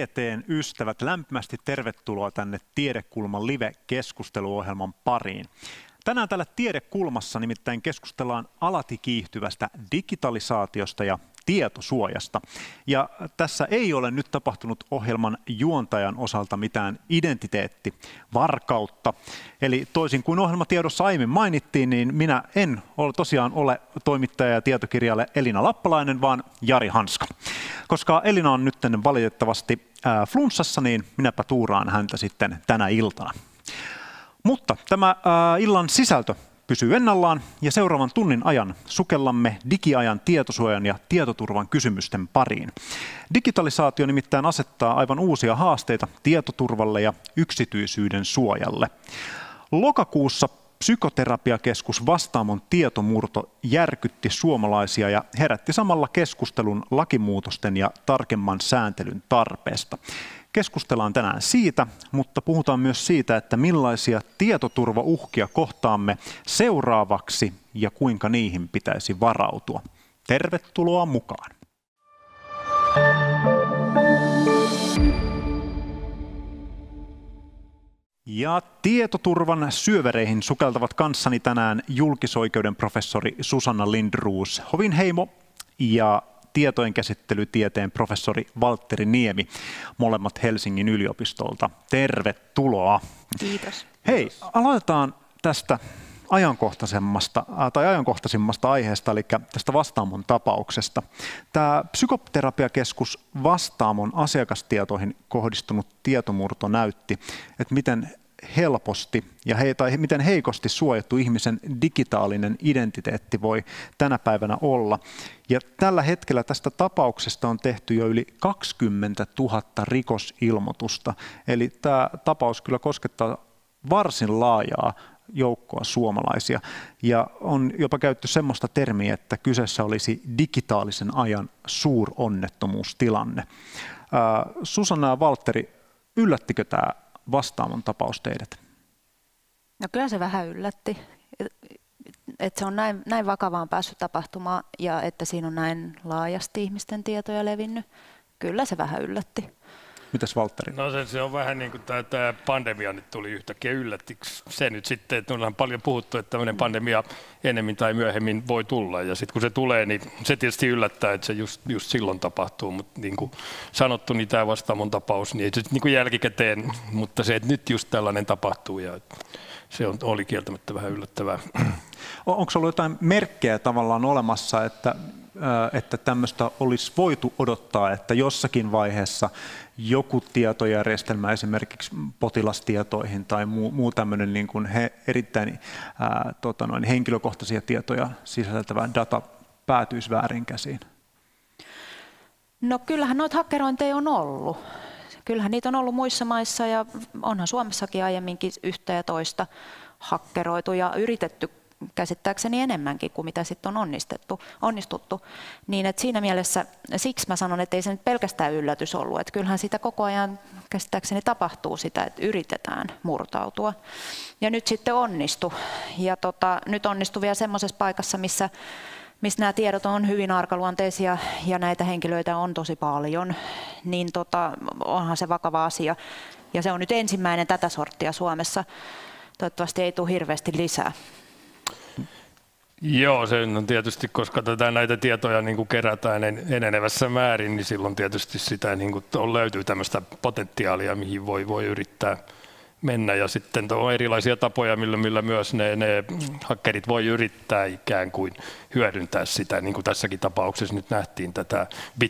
tieteen ystävät, lämpimästi tervetuloa tänne Tiedekulman live-keskusteluohjelman pariin. Tänään täällä Tiedekulmassa nimittäin keskustellaan alati kiihtyvästä digitalisaatiosta ja tietosuojasta. Ja tässä ei ole nyt tapahtunut ohjelman juontajan osalta mitään identiteettivarkautta. Eli toisin kuin ohjelmatiedossa aiemmin mainittiin, niin minä en tosiaan ole toimittaja ja tietokirjailija Elina Lappalainen, vaan Jari Hanska. Koska Elina on nyt valitettavasti flunssassa, niin minäpä tuuraan häntä sitten tänä iltana. Mutta tämä illan sisältö pysyy ennallaan ja seuraavan tunnin ajan sukellamme digiajan tietosuojan ja tietoturvan kysymysten pariin. Digitalisaatio nimittäin asettaa aivan uusia haasteita tietoturvalle ja yksityisyyden suojalle. Lokakuussa Psykoterapiakeskus Vastaamon tietomurto järkytti suomalaisia ja herätti samalla keskustelun lakimuutosten ja tarkemman sääntelyn tarpeesta. Keskustellaan tänään siitä, mutta puhutaan myös siitä, että millaisia tietoturvauhkia kohtaamme seuraavaksi ja kuinka niihin pitäisi varautua. Tervetuloa mukaan! Ja tietoturvan syövereihin sukeltavat kanssani tänään julkisoikeuden professori Susanna Lindroos Hovinheimo ja tietojenkäsittelytieteen professori Valtteri Niemi, molemmat Helsingin yliopistolta. Tervetuloa. Kiitos. Hei, aloitetaan tästä ajankohtaisimmasta aiheesta, eli tästä Vastaamon tapauksesta. Tämä Psykoterapiakeskus Vastaamon asiakastietoihin kohdistunut tietomurto näytti, että miten helposti tai miten heikosti suojattu ihmisen digitaalinen identiteetti voi tänä päivänä olla. Ja tällä hetkellä tästä tapauksesta on tehty jo yli 20 000 rikosilmoitusta. Eli tämä tapaus kyllä koskettaa varsin laajaa joukkoa suomalaisia. Ja on jopa käytetty semmoista termiä, että kyseessä olisi digitaalisen ajan suuronnettomuustilanne. Susanna ja Valtteri, yllättikö tämä Vastaamon tapaus teidät? No kyllä se vähän yllätti, että se on näin vakavaan päässyt tapahtumaan ja että siinä on näin laajasti ihmisten tietoja levinnyt. Kyllä se vähän yllätti. Mitäs Valtteri? No se on vähän niin kuin tämä pandemia nyt tuli yhtäkkiä yllättiksi. Se nyt sitten, että on paljon puhuttu, että tämmöinen pandemia enemmän tai myöhemmin voi tulla. Ja sitten kun se tulee, niin se tietysti yllättää, että se just silloin tapahtuu. Mutta niin kuin sanottu, niin tämä Vastaamon tapaus, niin ei se niin kuin jälkikäteen, mutta se, että nyt just tällainen tapahtuu ja se oli kieltämättä vähän yllättävää. Onko ollut jotain merkkejä tavallaan olemassa, että tämmöistä olisi voitu odottaa, että jossakin vaiheessa joku tietojärjestelmä esimerkiksi potilastietoihin tai muu tämmöinen niin kuin erittäin henkilökohtaisia tietoja sisältävä data päätyisi väärin käsiin? No kyllähän noita hakkerointeja on ollut. Kyllähän niitä on ollut muissa maissa ja onhan Suomessakin aiemminkin yhtä ja toista hakkeroitu ja yritetty käsittääkseni enemmänkin kuin mitä sitten on onnistuttu. Niin että siinä mielessä, siksi mä sanon, että ei se nyt pelkästään yllätys ollut. Että kyllähän sitä koko ajan käsittääkseni tapahtuu sitä, että yritetään murtautua. Ja nyt sitten onnistui. Ja nyt onnistui vielä semmoisessa paikassa, missä nämä tiedot on hyvin arkaluonteisia ja näitä henkilöitä on tosi paljon, niin onhan se vakava asia. Ja se on nyt ensimmäinen tätä sorttia Suomessa. Toivottavasti ei tule hirveästi lisää. Joo, se on tietysti, koska näitä tietoja niin kuin kerätään enenevässä määrin, niin silloin tietysti sitä niin kuin löytyy tämmöistä potentiaalia, mihin voi yrittää mennä. Ja sitten on erilaisia tapoja, millä myös ne hakkerit voi yrittää ikään kuin hyödyntää sitä, niin kuin tässäkin tapauksessa nyt nähtiin tätä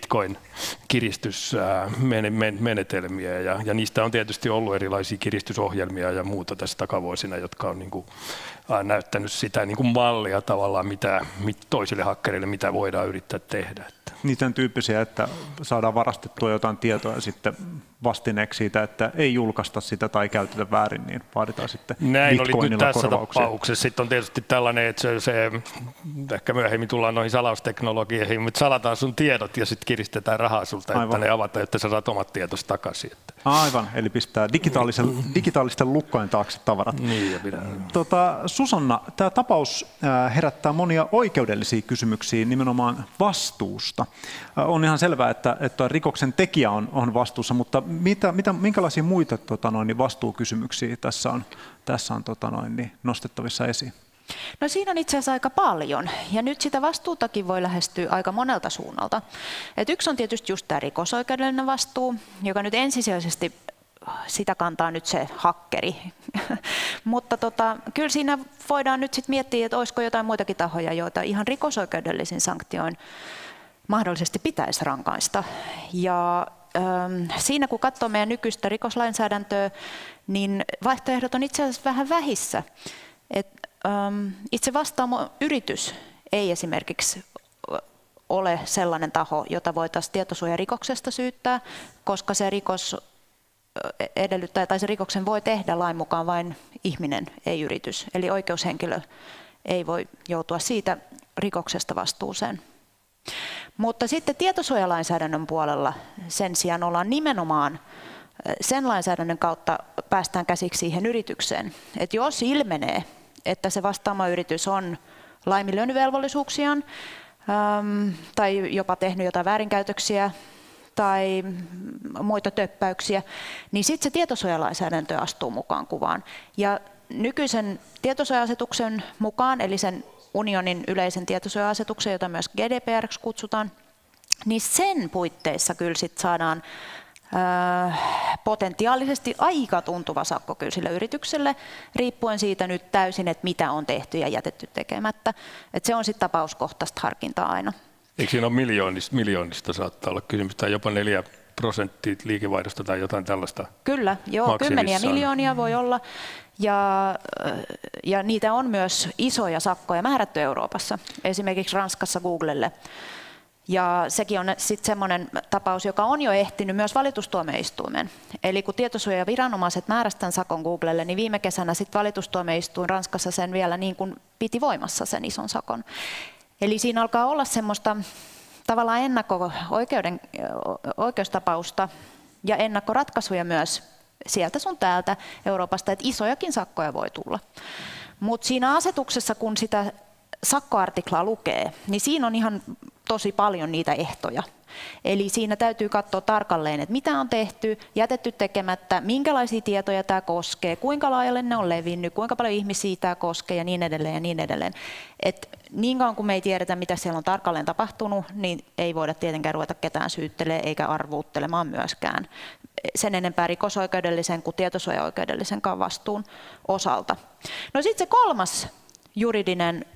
Bitcoin-kiristysmenetelmiä. Ja niistä on tietysti ollut erilaisia kiristysohjelmia ja muuta tässä takavuosina, jotka on niin kuin näyttänyt sitä niin kuin mallia tavallaan toisille hakkereille, mitä voidaan yrittää tehdä. Niitä on tyyppisiä, että saadaan varastettua jotain tietoa ja sitten vastineeksi siitä, että ei julkaista sitä tai käytetä väärin, niin vaaditaan sitten näin oli nyt tässä korvauksia. Tapauksessa. Sitten on tietysti tällainen, että se ehkä myöhemmin tullaan noihin salausteknologioihin, mutta salataan sun tiedot ja sitten kiristetään rahaa sulta, että ne avataan, jotta sä saat omat tietosi takaisin. Aivan, eli pistää digitaalisten lukkojen taakse tavarat. Niin, ja Susanna, tämä tapaus herättää monia oikeudellisia kysymyksiä nimenomaan vastuusta. On ihan selvää, että rikoksen tekijä on vastuussa, mutta minkälaisia muita vastuukysymyksiä tässä on nostettavissa esiin? No siinä on itse asiassa aika paljon, ja nyt sitä vastuutakin voi lähestyä aika monelta suunnalta. Yksi on tietysti just tämä rikosoikeudellinen vastuu, joka nyt ensisijaisesti sitä kantaa nyt se hakkeri. Mutta kyllä siinä voidaan nyt sitten miettiä, että olisiko jotain muitakin tahoja, joita ihan rikosoikeudellisin sanktioin mahdollisesti pitäisi rankaista. Ja siinä kun katsoo meidän nykyistä rikoslainsäädäntöä, niin vaihtoehdot on itse asiassa vähän vähissä. Itse vastaamo-yritys ei esimerkiksi ole sellainen taho, jota voitaisiin tietosuojarikoksesta syyttää, koska se rikos edellyttää, tai se rikoksen voi tehdä lain mukaan vain ihminen, ei yritys. Eli oikeushenkilö ei voi joutua siitä rikoksesta vastuuseen. Mutta sitten tietosuojalainsäädännön puolella sen sijaan ollaan nimenomaan sen lainsäädännön kautta päästään käsiksi siihen yritykseen. Että jos ilmenee, että se vastaamoyritys on laiminlyönyt velvollisuuksiaan tai jopa tehnyt jotain väärinkäytöksiä tai muita töppäyksiä, niin sitten se tietosuojalainsäädäntö astuu mukaan kuvaan. Ja nykyisen tietosuoja-asetuksen mukaan, eli sen unionin yleisen tietosuoja-asetuksen, jota myös GDPR:ksi kutsutaan, niin sen puitteissa kyllä sit saadaan potentiaalisesti aika tuntuva sakko kyllä sille yritykselle, riippuen siitä nyt täysin, että mitä on tehty ja jätetty tekemättä. Että se on sitten tapauskohtaista harkintaa aina. Eikö siinä ole miljoonista saattaa olla kysymys, tai jopa 4% liikevaihdosta tai jotain tällaista? Kyllä, joo, kymmeniä miljoonia voi olla. Ja niitä on myös isoja sakkoja määrätty Euroopassa, esimerkiksi Ranskassa Googlelle. Ja sekin on sitten semmoinen tapaus, joka on jo ehtinyt myös valitustuomioistuimeen. Eli kun tietosuojaviranomaiset määräsivät tämän sakon Googlelle, niin viime kesänä sitten valitustuomioistuin Ranskassa sen vielä niin kuin piti voimassa sen ison sakon. Eli siinä alkaa olla semmoista tavallaan oikeustapausta ja ennakkoratkaisuja myös sieltä sun täältä Euroopasta, että isojakin sakkoja voi tulla. Mutta siinä asetuksessa, kun sitä sakkoartiklaa lukee, niin siinä on ihan tosi paljon niitä ehtoja. Eli siinä täytyy katsoa tarkalleen, että mitä on tehty, jätetty tekemättä, minkälaisia tietoja tämä koskee, kuinka laajalle ne on levinnyt, kuinka paljon ihmisiä tämä koskee ja niin edelleen ja niin edelleen. Et niin kauan kuin me ei tiedetä, mitä siellä on tarkalleen tapahtunut, niin ei voida tietenkään ruveta ketään syyttelemään eikä arvuuttelemaan myöskään sen enempää rikosoikeudellisen kuin tietosuojaoikeudellisenkaan vastuun osalta. No sitten se kolmas juridinen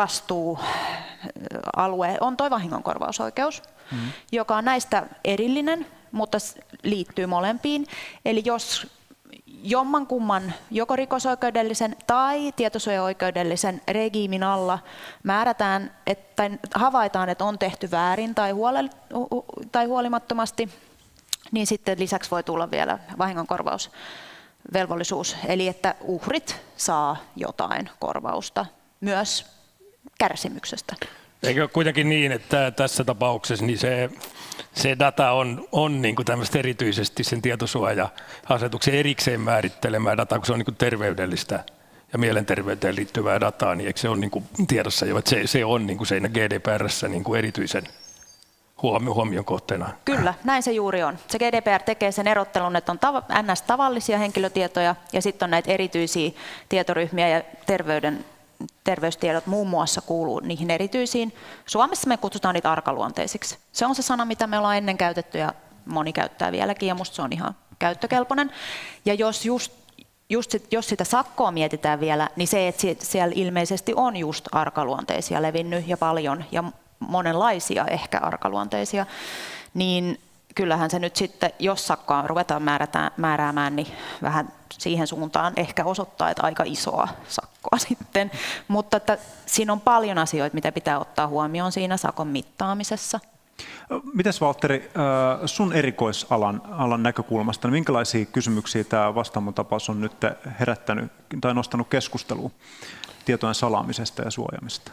vastuualue on tuo vahingonkorvausoikeus, joka on näistä erillinen, mutta liittyy molempiin. Eli jos jommankumman joko rikosoikeudellisen tai tietosuojaoikeudellisen regiimin alla määrätään, että havaitaan, että on tehty väärin tai huolimattomasti, niin sitten lisäksi voi tulla vielä vahingonkorvausvelvollisuus, eli että uhrit saa jotain korvausta myös kärsimyksestä. Eikö kuitenkin niin, että tässä tapauksessa niin se data on niin kuin tämmöistä erityisesti sen tietosuoja-asetuksen erikseen määrittelemää dataa, kun se on niin kuin terveydellistä ja mielenterveyteen liittyvää dataa, niin eikö se ole niin kuin tiedossa jo, että se on niin kuin siinä GDPR:ssä niin kuin erityisen huomion kohteena? Kyllä, näin se juuri on. Se GDPR tekee sen erottelun, että on NS-tavallisia henkilötietoja ja sitten on näitä erityisiä tietoryhmiä ja terveystiedot muun muassa kuuluu niihin erityisiin. Suomessa me kutsutaan niitä arkaluonteisiksi. Se on se sana, mitä me ollaan ennen käytetty ja moni käyttää vieläkin ja musta se on ihan käyttökelpoinen. Ja jos sitä sakkoa mietitään vielä, niin se, että siellä ilmeisesti on just arkaluonteisia levinnyt ja paljon ja monenlaisia ehkä arkaluonteisia, niin kyllähän se nyt sitten, jos sakkoa ruvetaan määräämään, niin vähän siihen suuntaan ehkä osoittaa, että aika isoa sakkoa sitten. Mutta että siinä on paljon asioita, mitä pitää ottaa huomioon siinä sakon mittaamisessa. Mites Valtteri, sun erikoisalan näkökulmasta, niin minkälaisia kysymyksiä tämä Vastaamo-tapaus on nyt herättänyt tai nostanut keskustelua tietojen salaamisesta ja suojaamisesta?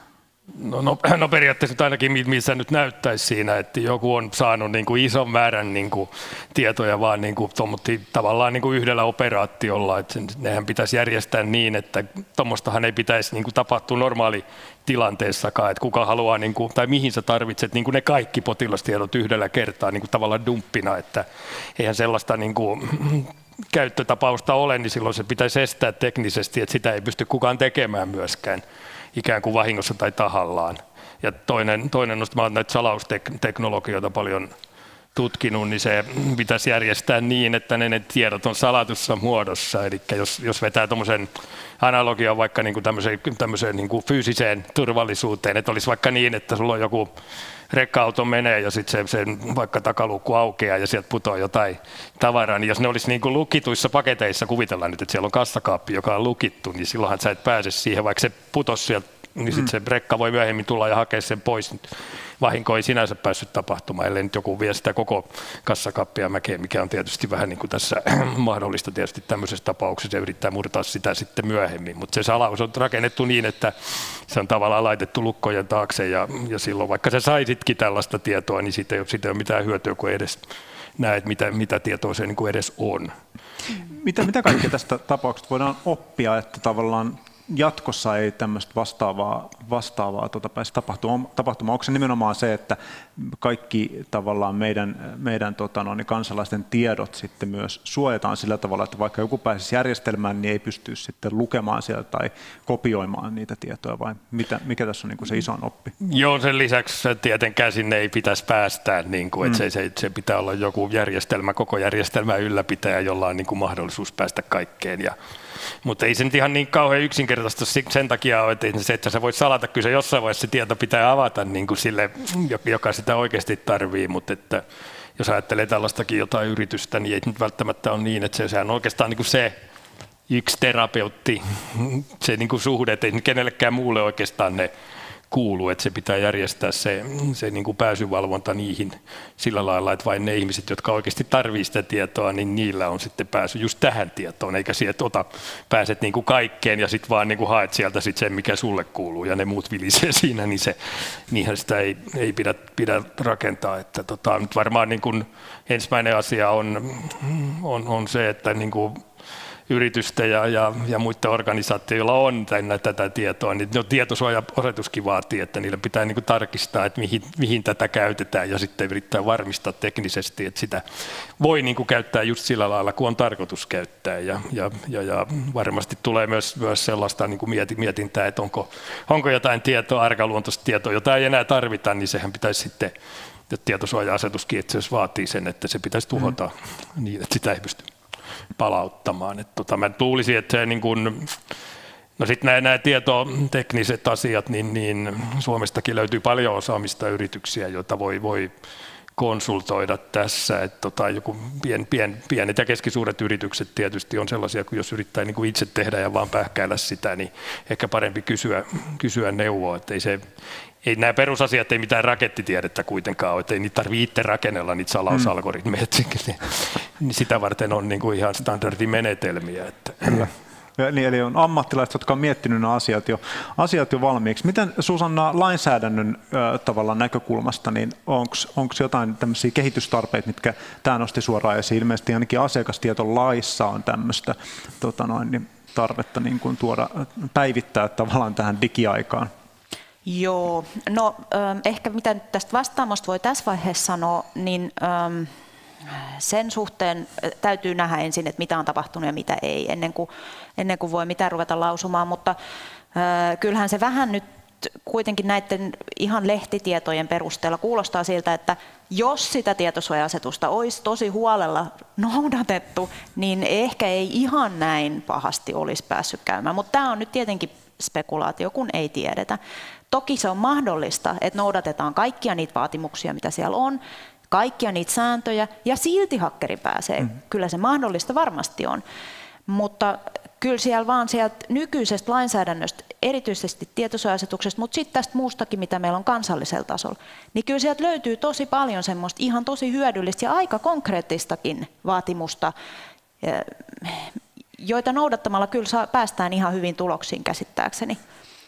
No periaatteessa ainakin missä nyt näyttäisi siinä, että joku on saanut niin kuin ison määrän niin kuin tietoja vaan niin kuin tavallaan niin kuin yhdellä operaatiolla, että nehän pitäisi järjestää niin, että tuommoistahan ei pitäisi niin kuin tapahtua normaali tilanteessakaan, että kuka haluaa niin kuin, tai mihin sä tarvitset niin kuin ne kaikki potilastiedot yhdellä kertaa niin kuin tavallaan dumppina, että eihän sellaista niin kuin käyttötapausta ole, niin silloin se pitäisi estää teknisesti, että sitä ei pysty kukaan tekemään myöskään ikään kuin vahingossa tai tahallaan. Ja toinen mä olen näitä salausteknologioita paljon tutkinut, niin se pitäisi järjestää niin, että ne tiedot on salatussa muodossa. Eli jos vetää tuommoisen analogian vaikka niin kuin tämmöiseen niin kuin fyysiseen turvallisuuteen, että olisi vaikka niin, että sulla on joku rekka-auto menee ja sitten se vaikka takaluukku aukeaa ja sieltä putoaa jotain tavaraa, niin jos ne olisi niin kuin lukituissa paketeissa, kuvitellaan nyt, että siellä on kassakaappi, joka on lukittu, niin silloinhan sä et pääse siihen, vaikka se putosi sieltä, niin sitten se rekka voi myöhemmin tulla ja hakea sen pois. Vahinko ei sinänsä päässyt tapahtumaan, ellei nyt joku vie sitä koko kassakaappia mäkeen, mikä on tietysti vähän niin kuin tässä mahdollista tietysti tämmöisessä tapauksessa ja yrittää murtaa sitä sitten myöhemmin. Mutta se salaus on rakennettu niin, että se on tavallaan laitettu lukkojen taakse ja silloin vaikka sä saisitkin tällaista tietoa, niin siitä ei ole mitään hyötyä, kun edes näet, mitä tietoa se niin kuin edes on. Mitä kaikkea tästä tapauksesta voidaan oppia, että tavallaan jatkossa ei tämmöistä vastaavaa pääse tapahtumaan? Onko se nimenomaan se, että kaikki tavallaan meidän kansalaisten tiedot sitten myös suojataan sillä tavalla, että vaikka joku pääsisi järjestelmään, niin ei pystyisi sitten lukemaan sieltä tai kopioimaan niitä tietoja, vai mikä tässä on niin kuin se iso oppi? Joo, sen lisäksi tietenkään sinne ei pitäisi päästää, niin kuin, että se pitää olla joku järjestelmä, koko järjestelmä ylläpitäjä, jolla on niin kuin mahdollisuus päästä kaikkeen. Mutta ei se nyt ihan niin kauhean yksinkertaista sen takia ole, että sä voit salata, kyllä se jossain vaiheessa se tieto pitää avata niin kuin sille, joka sitä oikeasti tarvii, mutta että jos ajattelee tällaistakin jotain yritystä, niin ei nyt välttämättä ole niin, että sehän on oikeastaan niin kuin se yksi terapeutti, se niin kuin suhde, että ei kenellekään muulle oikeastaan ne kuuluu, että se pitää järjestää se niin kuin pääsyvalvonta niihin sillä lailla, että vain ne ihmiset, jotka oikeasti tarvitsevat sitä tietoa, niin niillä on sitten pääsy just tähän tietoon, eikä siihen, että pääset niin kuin kaikkeen ja sitten vaan niin kuin haet sieltä sit sen, mikä sulle kuuluu ja ne muut vilisee siinä, niin niinhän sitä ei pidä rakentaa. Että nyt varmaan niin kuin ensimmäinen asia on se, että niin kuin yritysten ja muiden organisaatioilla on tätä tietoa, niin tietosuoja-asetuskin vaatii, että niillä pitää niin kuin tarkistaa, että mihin tätä käytetään ja sitten yrittää varmistaa teknisesti, että sitä voi niin kuin käyttää just sillä lailla, kun on tarkoitus käyttää. Ja varmasti tulee myös sellaista niin kuin mietintää, että onko jotain tietoa, arkaluontoista tietoa, jota ei enää tarvita, niin sehän pitäisi sitten, että tietosuoja-asetuskin itse asiassa vaatii sen, että se pitäisi tuhota niin, että sitä ei pysty palauttamaan. Mä luulisin, että se niin kun, no sitten nämä tietotekniset asiat, niin Suomestakin löytyy paljon osaamista yrityksiä, joita voi konsultoida tässä. Että joku pienet ja keskisuuret yritykset tietysti on sellaisia, kun jos yrittää niin kuin itse tehdä ja vaan pähkäillä sitä, niin ehkä parempi kysyä neuvoa, että ei nämä perusasiat ei mitään rakettitiedettä kuitenkaan ole, että ei niitä tarvitse itse rakennella niitä salausalgoritmeja, niin sitä varten on niin kuin ihan standardimenetelmiä. Että. Kyllä. Eli on ammattilaiset, jotka on miettinyt nämä asiat jo valmiiksi. Miten Susanna lainsäädännön tavallaan näkökulmasta, niin onko jotain tämmöisiä kehitystarpeita, mitkä tämä nosti suoraan esiin? Ilmeisesti ainakin asiakastietolaissa on tämmöistä tarvetta niin kuin päivittää tavallaan tähän digiaikaan. Joo, no ehkä mitä nyt tästä vastaamosta voi tässä vaiheessa sanoa, niin sen suhteen täytyy nähdä ensin, että mitä on tapahtunut ja mitä ei, ennen kuin voi mitään ruveta lausumaan, mutta kyllähän se vähän nyt kuitenkin näiden ihan lehtitietojen perusteella kuulostaa siltä, että jos sitä tietosuoja-asetusta olisi tosi huolella noudatettu, niin ehkä ei ihan näin pahasti olisi päässyt käymään, mutta tämä on nyt tietenkin spekulaatio, kun ei tiedetä. Toki se on mahdollista, että noudatetaan kaikkia niitä vaatimuksia, mitä siellä on, kaikkia niitä sääntöjä, ja silti hakkeri pääsee. Kyllä se mahdollista varmasti on. Mutta kyllä siellä vaan sieltä nykyisestä lainsäädännöstä, erityisesti tietosuoja-asetuksesta, mutta sitten tästä muustakin, mitä meillä on kansallisella tasolla, niin kyllä sieltä löytyy tosi paljon semmoista ihan tosi hyödyllistä ja aika konkreettistakin vaatimusta, joita noudattamalla kyllä päästään ihan hyvin tuloksiin käsittääkseni.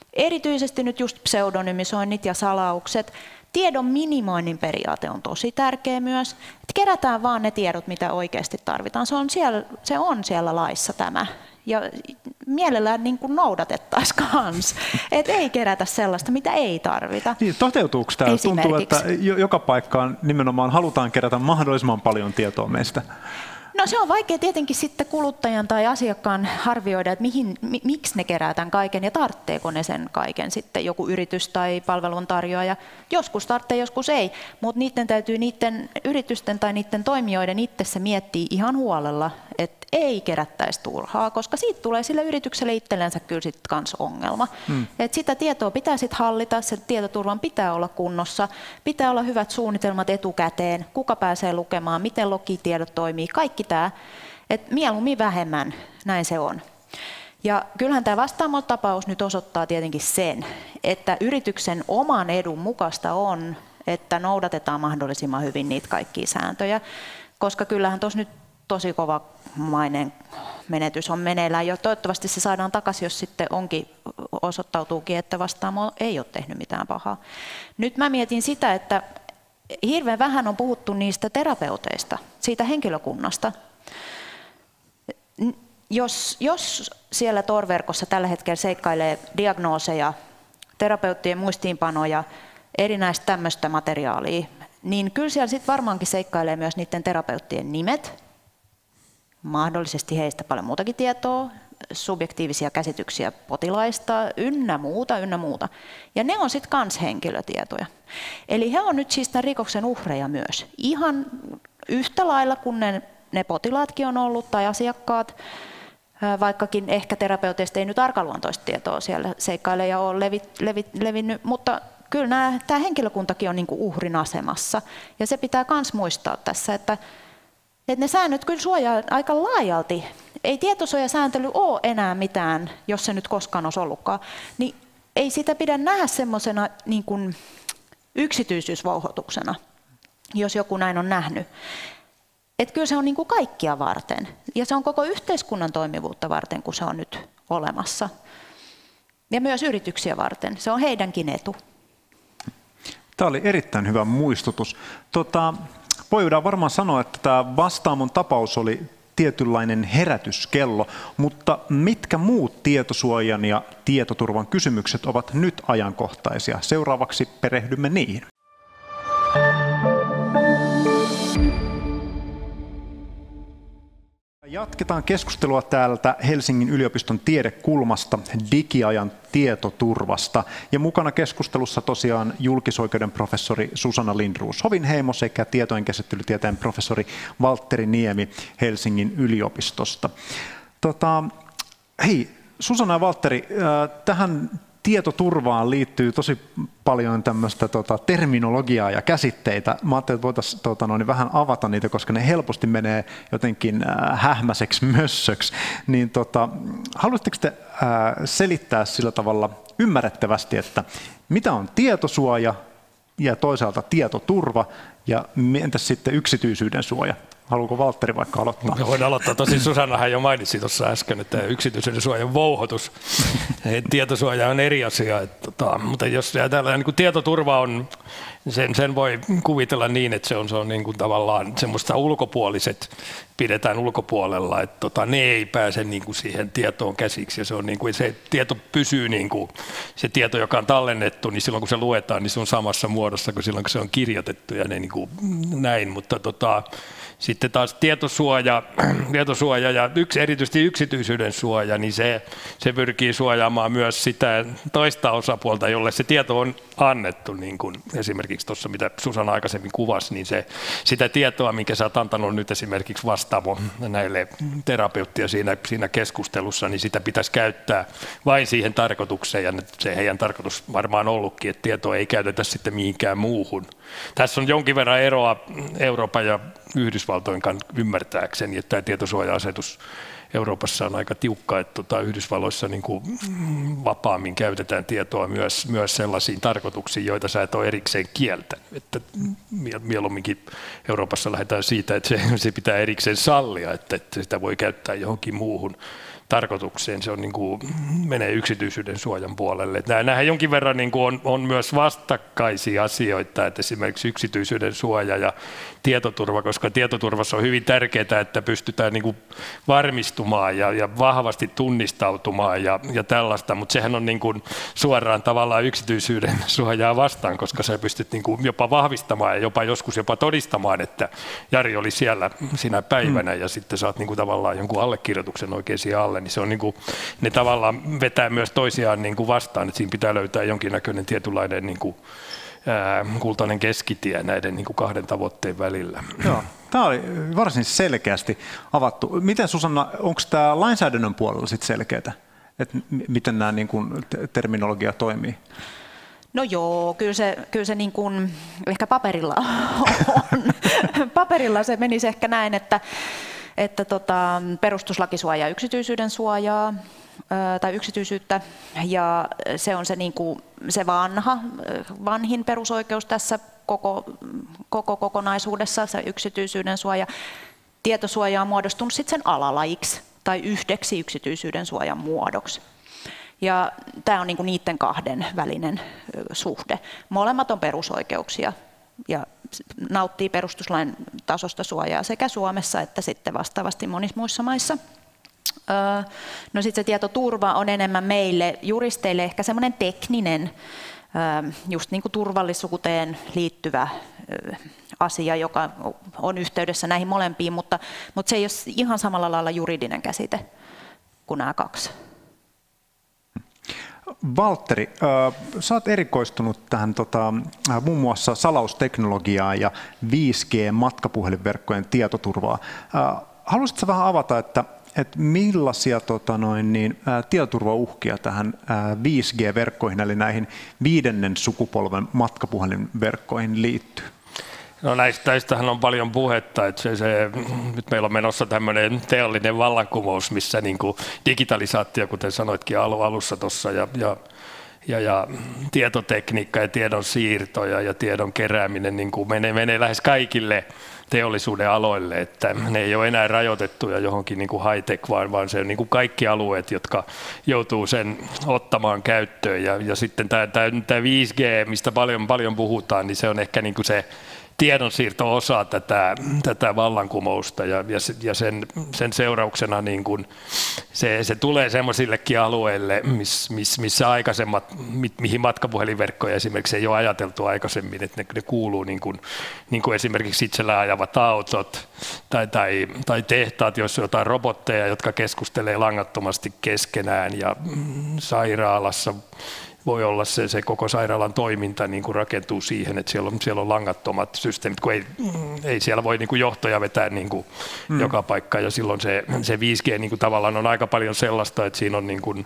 Erityisesti nyt just pseudonymisoinnit ja salaukset. Tiedon minimoinnin periaate on tosi tärkeä myös. Että kerätään vaan ne tiedot, mitä oikeasti tarvitaan. Se on siellä laissa tämä. Ja mielellään niin kuin noudatettaisiin kans. Että ei kerätä sellaista, mitä ei tarvita. Niin, toteutuuko tämä? Tuntuu, että joka paikkaan nimenomaan halutaan kerätä mahdollisimman paljon tietoa meistä. No se on vaikea tietenkin sitten kuluttajan tai asiakkaan arvioida, että miksi ne kerää tämän kaiken ja tarvitseeko ne sen kaiken sitten joku yritys tai palveluntarjoaja. Joskus tarvitsee, joskus ei, mutta niiden täytyy niiden yritysten tai niiden toimijoiden itse se miettiä ihan huolella, että ei kerättäisi turhaa, koska siitä tulee sille yritykselle itsellensä kyllä sitten kans ongelma. Et sitä tietoa pitää sitten hallita, sen tietoturvan pitää olla kunnossa, pitää olla hyvät suunnitelmat etukäteen, kuka pääsee lukemaan, miten logitiedot toimii, kaikki tämä, että mieluummin vähemmän, näin se on. Ja kyllähän tämä Vastaamo-tapaus nyt osoittaa tietenkin sen, että yrityksen oman edun mukaista on, että noudatetaan mahdollisimman hyvin niitä kaikkia sääntöjä, koska kyllähän tuossa nyt tosi kovamainen menetys on meneillään jo. Toivottavasti se saadaan takaisin, jos sitten osoittautuukin, että Vastaamo ei ole tehnyt mitään pahaa. Nyt mä mietin sitä, että hirveän vähän on puhuttu niistä terapeuteista, siitä henkilökunnasta. Jos siellä Tor-verkossa tällä hetkellä seikkailee diagnooseja, terapeuttien muistiinpanoja, erinäistä tämmöistä materiaalia, niin kyllä siellä sitten varmaankin seikkailee myös niiden terapeuttien nimet, mahdollisesti heistä paljon muutakin tietoa, subjektiivisia käsityksiä potilaista, ynnä muuta. Ja ne on sitten kans henkilötietoja. Eli he on nyt siis tämän rikoksen uhreja myös. Ihan yhtä lailla kuin ne potilaatkin on ollut tai asiakkaat, vaikkakin ehkä terapeuteista ei nyt arkaluontoista tietoa siellä seikkaile ja ole levinnyt, mutta kyllä tämä henkilökuntakin on niinku uhrin asemassa. Ja se pitää myös muistaa tässä, että ne säännöt kyllä suojaa aika laajalti. Ei tietosuojasääntely ole enää mitään, jos se nyt koskaan olisi ollutkaan, niin ei sitä pidä nähdä semmoisena niin kuin yksityisyysvouhotuksena, jos joku näin on nähnyt. Että kyllä se on niin kuin kaikkia varten ja se on koko yhteiskunnan toimivuutta varten, kun se on nyt olemassa. Ja myös yrityksiä varten. Se on heidänkin etu. Tämä oli erittäin hyvä muistutus. Voidaan varmaan sanoa, että tämä Vastaamon tapaus oli tietynlainen herätyskello, mutta mitkä muut tietosuojan ja tietoturvan kysymykset ovat nyt ajankohtaisia? Seuraavaksi perehdymme niihin. Jatketaan keskustelua täältä Helsingin yliopiston tiedekulmasta digiajan tietoturvasta. Ja mukana keskustelussa tosiaan julkisoikeuden professori Susanna Lindroos Hovinheimo sekä tietojenkäsittelytieteen professori Valtteri Niemi Helsingin yliopistosta. Hei, Susanna ja Valtteri, tähän tietoturvaan liittyy tosi paljon tämmöistä terminologiaa ja käsitteitä. Mä ajattelin, että voitaisiin vähän avata niitä, koska ne helposti menee jotenkin hähmäiseksi mössöksi. Niin, haluaisitteko te selittää sillä tavalla ymmärrettävästi, että mitä on tietosuoja ja toisaalta tietoturva ja entäs sitten yksityisyyden suoja? Haluatko Valtteri vaikka aloittaa? Voin aloittaa. Tosin Susannahan jo mainitsi tuossa äsken, että yksityisyyden suojan vouhotus. Tietosuoja on eri asia. Mutta jos ajatellaan, niin tietoturva on, sen voi kuvitella niin, että se on niin kuin tavallaan semmoista ulkopuoliset pidetään ulkopuolella, että ne ei pääse niin kuin siihen tietoon käsiksi. Ja se, on niin kuin, se tieto pysyy, niin kuin, se tieto, joka on tallennettu, niin silloin kun se luetaan, niin se on samassa muodossa kuin silloin kun se on kirjoitettu ja ne niin kuin näin. Mutta sitten taas tietosuoja ja erityisesti yksityisyyden suoja, niin se pyrkii suojaamaan myös sitä toista osapuolta, jolle se tieto on annettu, niin kuin esimerkiksi tuossa, mitä Susanna aikaisemmin kuvasi, niin sitä tietoa, minkä sä oot antanut nyt esimerkiksi Vastaamo näille terapeuttia siinä keskustelussa, niin sitä pitäisi käyttää vain siihen tarkoitukseen, ja se heidän tarkoitus varmaan ollutkin, että tietoa ei käytetä sitten mihinkään muuhun. Tässä on jonkin verran eroa Euroopan ja Yhdysvaltojen kanssa ymmärtääkseni, että tämä tietosuoja-asetus Euroopassa on aika tiukka, että Yhdysvalloissa niin kuin vapaammin käytetään tietoa myös sellaisiin tarkoituksiin, joita sä et ole erikseen kieltänyt. Että mieluumminkin Euroopassa lähdetään siitä, että se pitää erikseen sallia, että sitä voi käyttää johonkin muuhun tarkoitukseen. Se on niin kuin, menee yksityisyyden suojan puolelle. Nämähän jonkin verran niin kuin on myös vastakkaisia asioita, että esimerkiksi yksityisyyden suoja ja tietoturva, koska tietoturvassa on hyvin tärkeää, että pystytään niin kuin varmistumaan ja vahvasti tunnistautumaan ja tällaista, mutta sehän on niin kuin suoraan tavallaan yksityisyyden suojaa vastaan, koska sä pystyt niin kuin jopa vahvistamaan ja joskus jopa todistamaan, että Jari oli siellä sinä päivänä ja sitten saat niin kuin tavallaan jonkun allekirjoituksen oikein siihen alle, niin se on niin kuin, ne tavallaan vetää myös toisiaan niin kuin vastaan, että siinä pitää löytää jonkinnäköinen tietynlainen niin kuin, kultainen keskitie näiden niin kuin kahden tavoitteen välillä. Joo. Tämä oli varsin selkeästi avattu. Miten Susanna, onko tämä lainsäädännön puolella sit selkeää, että miten nämä niin kuin terminologia toimii? No joo, kyllä se niin kuin, ehkä paperilla on. Paperilla se menisi ehkä näin, että perustuslaki suojaa yksityisyyden suojaa tai yksityisyyttä, ja se on se, niin kuin, se vanhin perusoikeus tässä koko kokonaisuudessa, se yksityisyyden suoja. Tietosuoja on muodostunut sitten sen alalajiksi tai yhdeksi yksityisyyden suojan muodoksi. Ja tämä on niin kuin niiden kahden välinen suhde. Molemmat on perusoikeuksia ja nauttii perustuslain tasosta suojaa sekä Suomessa että sitten vastaavasti monissa muissa maissa. No sitten se tietoturva on enemmän meille juristeille ehkä semmoinen tekninen, just niin kuin turvallisuuteen liittyvä asia, joka on yhteydessä näihin molempiin, mutta se ei ole ihan samalla lailla juridinen käsite kuin nämä kaksi. Valtteri, sä oot erikoistunut tähän muun muassa salausteknologiaan ja 5G-matkapuhelinverkkojen tietoturvaa. Haluaisitko vähän avata, että millaisia tietoturvauhkia tähän 5G-verkkoihin, eli näihin 5. sukupolven matkapuhelinverkkoihin liittyy? No näistähän on paljon puhetta, että nyt meillä on menossa tämmöinen teollinen vallankumous, missä niin kuin digitalisaatio, kuten sanoitkin alussa tuossa, ja tietotekniikka ja tiedon siirto ja tiedon kerääminen niin kuin menee lähes kaikille teollisuuden aloille, että ne ei ole enää rajoitettuja johonkin niin kuin high-tech, vaan se on niin kuin kaikki alueet, jotka joutuu sen ottamaan käyttöön. Ja sitten tämä 5G, mistä paljon puhutaan, niin se on ehkä niin kuin se tiedonsiirto-osa tätä vallankumousta ja sen seurauksena niin kuin se tulee semmoisillekin alueille, missä aikaisemmat, mihin matkapuhelinverkkoja esimerkiksi ei ole ajateltu aikaisemmin, että ne kuuluu niin kuin esimerkiksi itsellä ajavat autot tai tehtaat, joissa on jotain robotteja, jotka keskustelee langattomasti keskenään ja sairaalassa voi olla se koko sairaalan toiminta niin kuin rakentuu siihen, että siellä on langattomat systeemit, kun ei siellä voi niin kuin johtoja vetää niin kuin joka paikkaan, ja silloin se 5G niin kuin tavallaan on aika paljon sellaista, että siinä on niin kuin,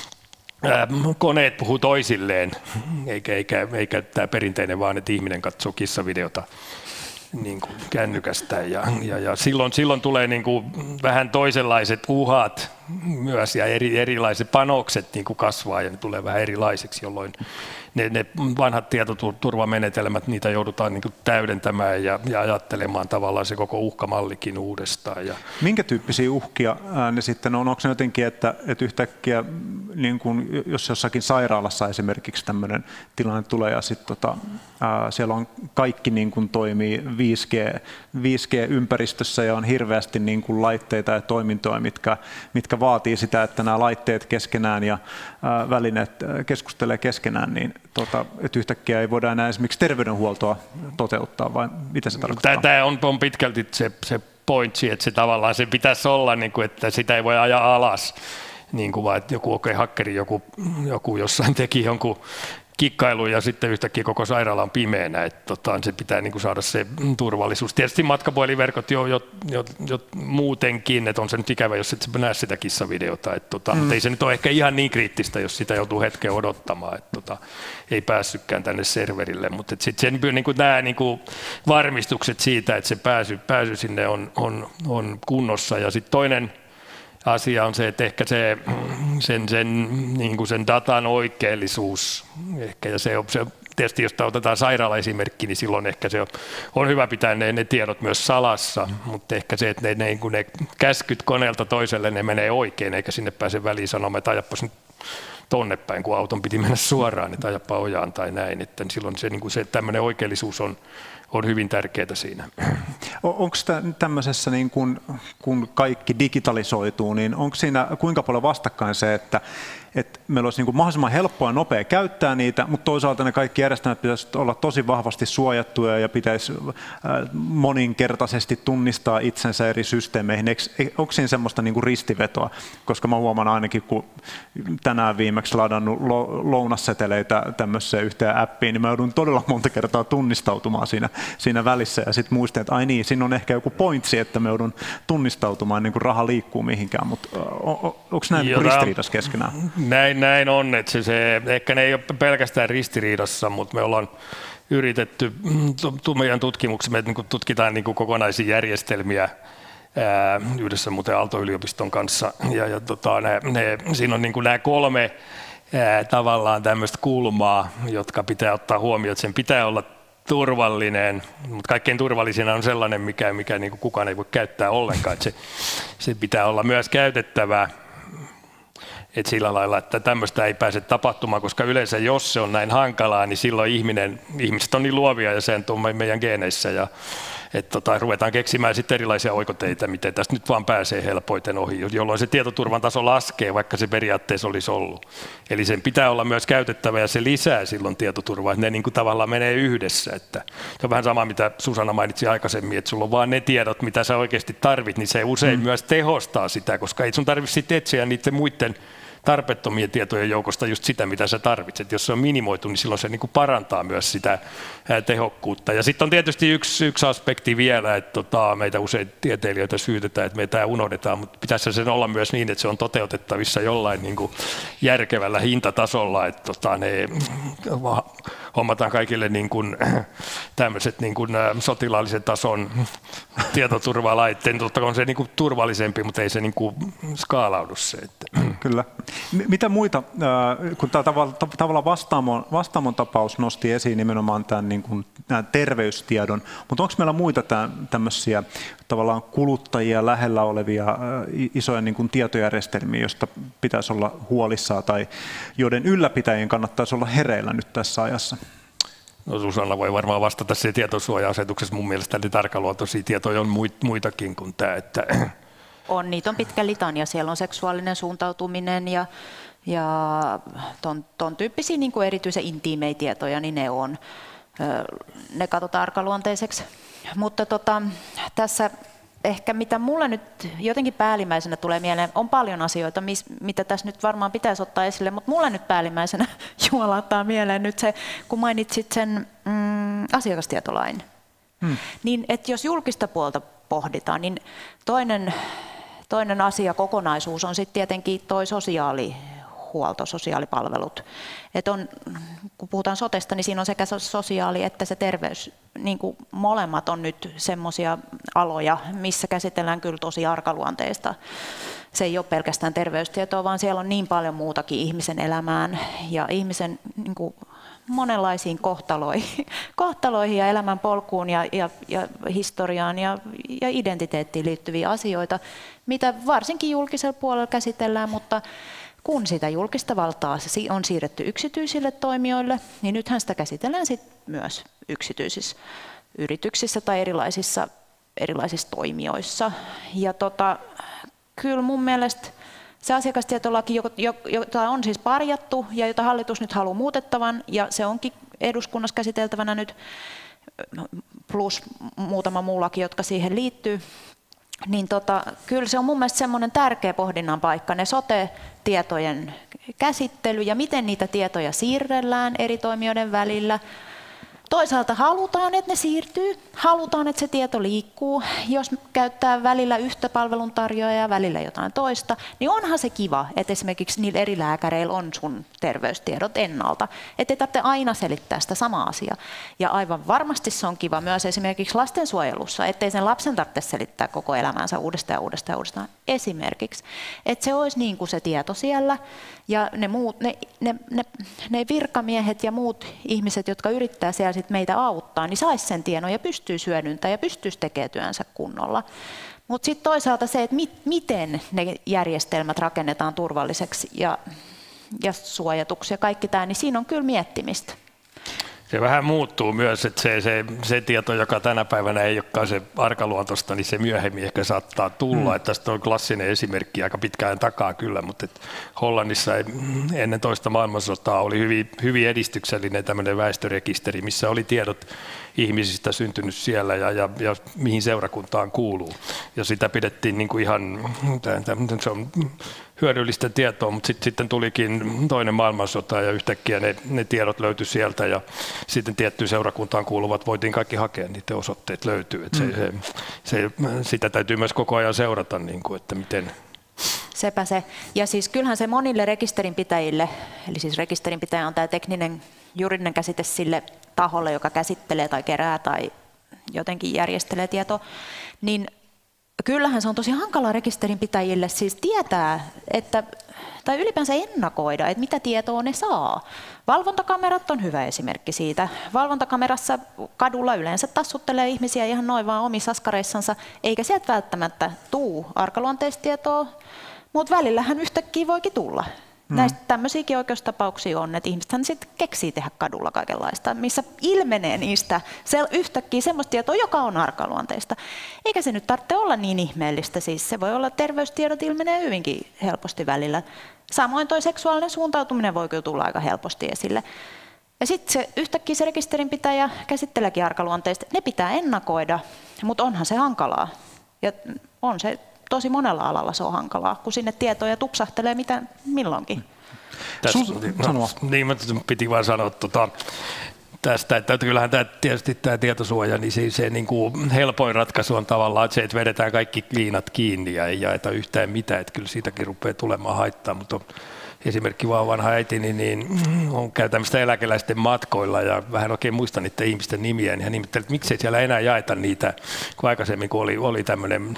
koneet puhuu toisilleen, eikä tämä perinteinen vaan, että ihminen katsoo kissavideota niin kuin kännykästä ja silloin tulee niin kuin vähän toisenlaiset uhat myös ja erilaiset panokset niin kuin kasvaa ja ne tulee vähän erilaiseksi, jolloin ne vanhat tietoturvamenetelmät, niitä joudutaan niin kuin täydentämään ja ajattelemaan tavallaan se koko uhkamallikin uudestaan. Minkä tyyppisiä uhkia ne sitten on? Onko se jotenkin, että yhtäkkiä, niin kuin jos jossakin sairaalassa esimerkiksi tämmöinen tilanne tulee ja sitten siellä on kaikki niin kuin toimii 5G-ympäristössä ja on hirveästi niin kuin laitteita ja toimintoja, mitkä vaatii sitä, että nämä laitteet keskenään ja välineet keskustelee keskenään, niin että yhtäkkiä ei voida enää esimerkiksi terveydenhuoltoa toteuttaa, vai mitä se tarkoittaa? Tämä on pitkälti se pointsi, että se tavallaan se pitäisi olla, niin kuin, että sitä ei voi ajaa alas, niin kuin vaan, että joku hakkeri, joku jossain teki jonkun kikkailu ja sitten yhtäkkiä koko sairaala on pimeänä, että se pitää niin kuin saada se turvallisuus. Tietysti matkapuhelinverkot jo muutenkin, että on se nyt ikävä, jos et näe sitä kissavideota, mutta ei se nyt ole ehkä ihan niin kriittistä, jos sitä joutuu hetken odottamaan, että ei päässytkään tänne serverille, mutta sitten niin nämä niin kuin varmistukset siitä, että se pääsy sinne on kunnossa, ja sitten toinen asia on se, että ehkä sen datan oikeellisuus ehkä, ja se tietysti jos otetaan sairaala-esimerkki, niin silloin ehkä se on hyvä pitää ne tiedot myös salassa, mutta ehkä se, että ne käskyt koneelta toiselle, ne menee oikein, eikä sinne pääse väliin sanomaan, että ajapas nyt tonne päin, kun auton piti mennä suoraan, että ajapa ojaan tai näin. Että silloin se tämmöinen oikeellisuus on hyvin tärkeää siinä. Onko tämmöisessä, niin kun kaikki digitalisoituu, niin onko siinä kuinka paljon vastakkain se, että meillä olisi niin mahdollisimman helppoa ja nopea käyttää niitä, mutta toisaalta ne kaikki järjestelmät pitäisi olla tosi vahvasti suojattuja ja pitäisi moninkertaisesti tunnistaa itsensä eri systeemeihin. Onko siinä semmoista niin kuin ristivetoa? Koska mä huomaan ainakin, kun tänään viimeksi ladannut lounasseteleitä tämmöiseen yhteen appiin, niin mä joudun todella monta kertaa tunnistautumaan siinä välissä ja sitten muistin, että ai niin, siinä on ehkä joku pointsi, että mä joudun tunnistautumaan niin kuin raha liikkuu mihinkään, mutta onko näin ristiriidassa keskenään? Näin on, että ehkä ne ei ole pelkästään ristiriidassa, mutta me ollaan yritetty meidän tutkimuksessa, me tutkitaan niin kuin kokonaisia järjestelmiä yhdessä muuten Aalto-yliopiston kanssa, ja siinä on niin kuin nämä 3 tavallaan tämmöistä kulmaa, jotka pitää ottaa huomioon, että sen pitää olla turvallinen, mutta kaikkein turvallisena on sellainen, mikä niin kuin kukaan ei voi käyttää ollenkaan, että se pitää olla myös käytettävää. Et sillä lailla, että tämmöistä ei pääse tapahtumaan, koska yleensä jos se on näin hankalaa, niin silloin ihmiset on niin luovia ja se on meidän geeneissä. Ja, ruvetaan keksimään sitten erilaisia oikoteitä, miten tästä nyt vaan pääsee helpoiten ohi, jolloin se tietoturvan taso laskee, vaikka se periaatteessa olisi ollut. Eli sen pitää olla myös käytettävä ja se lisää silloin tietoturvaa, että ne niin kuin tavallaan menee yhdessä. Että se on vähän sama, mitä Susanna mainitsi aikaisemmin, että sulla on vaan ne tiedot, mitä sä oikeasti tarvit, niin se usein myös tehostaa sitä, koska ei sun tarvitse sitten etsiä niiden muiden tarpeettomien tietojen joukosta just sitä, mitä sä tarvitset. Jos se on minimoitu, niin silloin se niin kuin parantaa myös sitä tehokkuutta. Ja sitten on tietysti yksi aspekti vielä, että meitä usein tieteilijöitä syytetään, että meitä unohdetaan, mutta pitäisi sen olla myös niin, että se on toteutettavissa jollain niin kuin järkevällä hintatasolla, että ne hommataan kaikille niin kuin tämmöiset niin kuin sotilaallisen tason tietoturvalaitteen. Totta on se niin kuin turvallisempi, mutta ei se niin kuin skaalaudu se. Kyllä. Mitä muita, kun tämä tavallaan Vastaamon tapaus nosti esiin nimenomaan tämän niin kuin terveystiedon, mutta onko meillä muita tämmöisiä tavallaan kuluttajia lähellä olevia isoja niin kuin tietojärjestelmiä, joista pitäisi olla huolissaan tai joiden ylläpitäjien kannattaisi olla hereillä nyt tässä ajassa? No Susanna voi varmaan vastata siihen tietosuoja-asetuksessa. Mun mielestä eli tarkaluontoisia tietoja on muitakin kuin tämä. Että niitä on pitkä litania. Siellä on seksuaalinen suuntautuminen ja ton tyyppisiä niin kuin erityisen intiimejä tietoja, niin ne katsotaan arkaluonteiseksi. Mutta tässä ehkä mitä mulle nyt jotenkin päällimmäisenä tulee mieleen, on paljon asioita, mitä tässä nyt varmaan pitäisi ottaa esille, mutta mulle nyt päällimmäisenä juolahtaa mieleen nyt se, kun mainitsit sen asiakastietolain. Niin, että jos julkista puolta pohditaan, niin toinen asiakokonaisuus on sitten tietenkin toi sosiaalihuolto, sosiaalipalvelut. Kun puhutaan sotesta, niin siinä on sekä sosiaali- että se terveys. Niin kuin molemmat on nyt semmoisia aloja, missä käsitellään kyllä tosi arkaluonteista. Se ei ole pelkästään terveystietoa, vaan siellä on niin paljon muutakin ihmisen elämään ja ihmisen niin kuin monenlaisiin kohtaloihin ja elämänpolkuun ja historiaan ja identiteettiin liittyviä asioita, mitä varsinkin julkisella puolella käsitellään, mutta kun sitä julkista valtaa on siirretty yksityisille toimijoille, niin nythän sitä käsitellään sit myös yksityisissä yrityksissä tai erilaisissa toimijoissa. Ja kyllä mun mielestä se asiakastietolaki, jota on siis parjattu ja jota hallitus nyt haluaa muutettavan, ja se onkin eduskunnassa käsiteltävänä nyt, plus muutama muu laki, jotka siihen liittyy, niin kyllä se on mun mielestä semmoinen tärkeä pohdinnan paikka, ne sote-tietojen käsittely ja miten niitä tietoja siirrellään eri toimijoiden välillä. Toisaalta halutaan, että ne siirtyy, halutaan, että se tieto liikkuu. Jos käyttää välillä yhtä palveluntarjoajaa ja välillä jotain toista, niin onhan se kiva, että esimerkiksi niillä eri lääkäreillä on sun terveystiedot ennalta. Että ei tarvitse aina selittää sitä samaa asiaa. Ja aivan varmasti se on kiva myös esimerkiksi lastensuojelussa, ettei sen lapsen tarvitse selittää koko elämänsä uudestaan ja uudestaan ja uudestaan esimerkiksi. Että se olisi niin kuin se tieto siellä ja ne virkamiehet ja muut ihmiset, jotka yrittää siellä sit meitä auttaa, niin saisi sen tiedon ja pystyisi hyödyntämään ja pystyisi tekemään työnsä kunnolla. Mutta sitten toisaalta se, että miten ne järjestelmät rakennetaan turvalliseksi ja suojatuksi ja kaikki tämä, niin siinä on kyllä miettimistä. Se vähän muuttuu myös, että se tieto, joka tänä päivänä ei olekaan se arkaluontoista, niin se myöhemmin ehkä saattaa tulla. Että tästä on klassinen esimerkki aika pitkään takaa kyllä, mutta Hollannissa ennen toista maailmansotaa oli hyvin edistyksellinen tämmöinen väestörekisteri, missä oli tiedot ihmisistä syntynyt siellä ja mihin seurakuntaan kuuluu. Ja sitä pidettiin niin kuin ihan, se on hyödyllistä tietoa, mutta sitten tulikin toinen maailmansota ja yhtäkkiä ne tiedot löytyi sieltä ja sitten tiettyyn seurakuntaan kuuluvat voitiin kaikki hakea, niiden osoitteet löytyy. Sitä täytyy myös koko ajan seurata, niin kuin, että miten. Sepä se. Ja siis kyllähän se monille rekisterinpitäjille, eli siis rekisterinpitäjä on tämä tekninen juridinen käsite sille taholle, joka käsittelee tai kerää tai jotenkin järjestelee tietoa, niin kyllähän se on tosi hankalaa rekisterinpitäjille siis tietää, tai ylipäänsä ennakoida, että mitä tietoa ne saa. Valvontakamerat on hyvä esimerkki siitä. Valvontakamerassa kadulla yleensä tassuttelee ihmisiä ihan noin vaan omissa askareissansa, eikä sieltä välttämättä tuu arkaluonteista tietoa, mutta välillähän yhtäkkiä voikin tulla. Näistä tämmöisiäkin oikeustapauksia on, että ihmisethän sitten keksii tehdä kadulla kaikenlaista, missä ilmenee niistä yhtäkkiä semmoista tietoa, joka on arkaluonteista. Eikä se nyt tarvitse olla niin ihmeellistä, siis se voi olla, terveystiedot ilmenee hyvinkin helposti välillä. Samoin tuo seksuaalinen suuntautuminen voi kyllä tulla aika helposti esille. Ja sitten yhtäkkiä se rekisterinpitäjä käsitteleekin arkaluonteista. Ne pitää ennakoida, mutta onhan se hankalaa. Ja on se tosi monella alalla se on hankalaa, kun sinne tietoja tupsahtelee mitä milloinkin. Niin, piti vaan sanoa tästä, että kyllähän tietysti tämä tietosuoja, niin se niin kuin helpoin ratkaisu on tavallaan se, että vedetään kaikki liinat kiinni ja ei jaeta yhtään mitään, että kyllä siitäkin rupeaa tulemaan haittaa, mutta esimerkki vaan vanha äitini, niin käy tämmöistä eläkeläisten matkoilla ja vähän oikein muistan niiden ihmisten nimiä, niin hän ihmetteli, että miksei siellä enää jaeta niitä, kun aikaisemmin kun oli tämmöinen